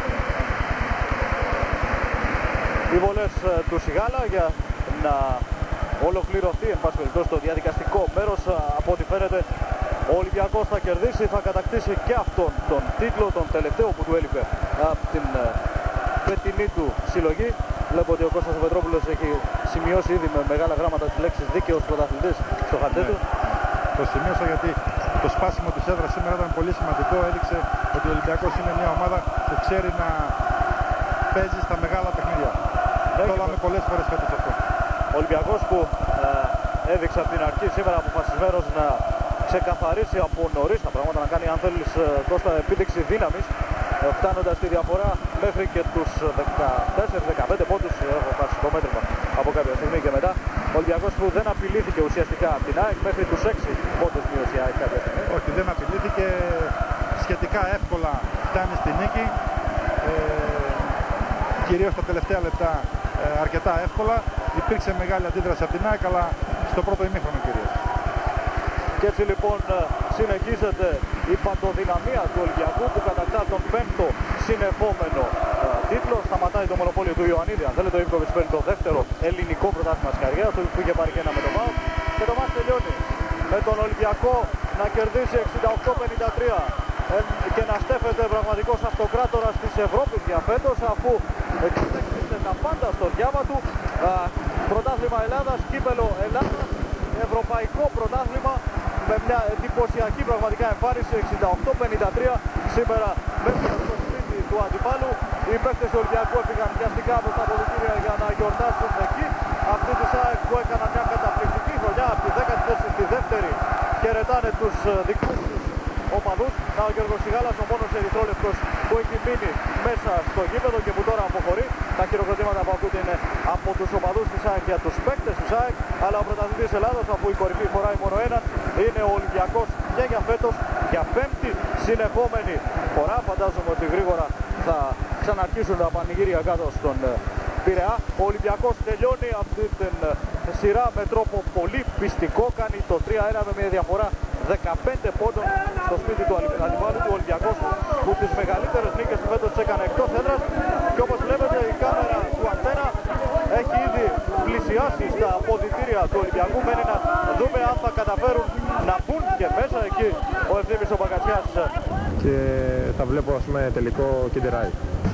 Οι βολές ε, του Σιγάλα για να ολοκληρωθεί εν πάση περιπτώσει το διαδικαστικό μέρος. Από ό,τι φαίνεται ο Ολυμπιακός θα κερδίσει, θα κατακτήσει και αυτόν τον τίτλο, τον τελευταίο που του έλειπε από την φετινή του συλλογή. Βλέπω ότι ο Κώστας Πετρόπουλος έχει σημειώσει ήδη με μεγάλα γράμματα τις λέξεις δίκαιος πρωταθλητής στο χαρτί του. Ναι, το σημείωσα γιατί το σπάσιμο της έδρας σήμερα ήταν πολύ σημαντικό. Έδειξε ότι ο Ολυμπιακός είναι μια ομάδα που ξέρει να παίζει στα μεγάλα παιχνίδια. Ναι, το είδαμε πολλές φορές φέτος αυτό. Ο Ολυμπιακός που ε, έδειξε από την αρχή σήμερα αποφασισμένος να ξεκαθαρίσει από νωρίς τα πράγματα, να κάνει αν θέλεις Κώστα επίδειξη δύναμης, φτάνοντας τη διαφορά μέχρι και τους δεκατέσσερα δεκαπέντε πόντους. Έχω χάσει το μέτρημα από κάποια στιγμή και μετά. Ο Ολυμπιακός που δεν απειλήθηκε ουσιαστικά από την ΑΕΚ, μέχρι τους έξι πόντους μείωσε η ΑΕΚ κάποια στιγμή. Όχι, δεν απειλήθηκε, σχετικά εύκολα φτάνει στη νίκη. Ε, κυρίως τα τελευταία λεπτά ε, αρκετά εύκολα. Υπήρξε μεγάλη αντίδραση από την ΑΕΚ, αλλά στο πρώτο ημίχρονο κυρίως. Και έτσι λοιπόν συνεχίζεται η παντοδυναμία του Ολυμπιακού που κατακτά τον πέμπτο συνεχόμενο ε, τίτλο. Σταματάει το μονοπόλιο του Ιωαννίδη. Αν θέλετε, ο Ιβκοβιτς παίρνει το δεύτερο ελληνικό πρωτάθλημα της καριέρας του, που είχε πάρει και ένα με τον ΜΑΟ. Και το μάτς τελειώνει με τον Ολυμπιακό να κερδίσει εξήντα οκτώ πενήντα τρία ε, και να στέφεται πραγματικός αυτοκράτορας της Ευρώπης για φέτος, αφού εξέδειξε τα πάντα στο διάβα του. Ε, πρωτάθλημα Ελλάδας, κύπελο Ελλάδας, ευρωπαϊκό πρωτάθλημα με μια εντυπωσιακή πραγματικά εμφάνιση. Εξήντα οκτώ πενήντα τρία σήμερα μέσα στο σπίτι του αντιπάλου. Οι παίκτες του Ολυμπιακού έφυγαν βιαστικά από τα αποδυτήρια για να γιορτάσουν εκεί. Αυτοί της ΑΕΚ που έκαναν μια καταπληκτική χρονιά από τη δέκατη θέση στη δεύτερη χαιρετάνε τους δικούς τους οπαδούς. Να ο Γιώργος Σιγάλας, ο μόνος ερυθρόλεπτος που έχει μείνει μέσα στο γήπεδο και που τώρα αποχωρεί. Τα χειροκροτήματα που ακούτε είναι από τους οπαδούς της ΑΕΚ για τους παίκτες της ΑΕΚ, αλλά ο πρωταθλητής Ελλάδος, αφού η κορυφή χωράει μόνο έναν, είναι ο Ολυμπιακός και για φέτος, για πέμπτη συνεχόμενη φορά. Φαντάζομαι ότι γρήγορα θα ξαναρχίσουν τα πανηγύρια κάτω στον Πειραιά. Ο Ολυμπιακός τελειώνει αυτή την σειρά με τρόπο πολύ πιστικό. Κάνει το τρία ένα με μια διαφορά δεκαπέντε πόντων στο σπίτι του αντιπάλου του. Ολυμπιακός που τις μεγαλύτερες νίκες του φέτος έκανε εκτός έδρας. Και όπως βλέπετε, η κάμερα του Αντένα έχει ήδη πλησιάσει στα αποδυτήρια του Ολυμπιακού. Μένει να δούμε αν θα καταφέρουν να μπουν και μέσα. Εκεί ο Ευθύμης ο Μπακατσιάς και θα βλέπω ας πούμε τελικό Kinderite.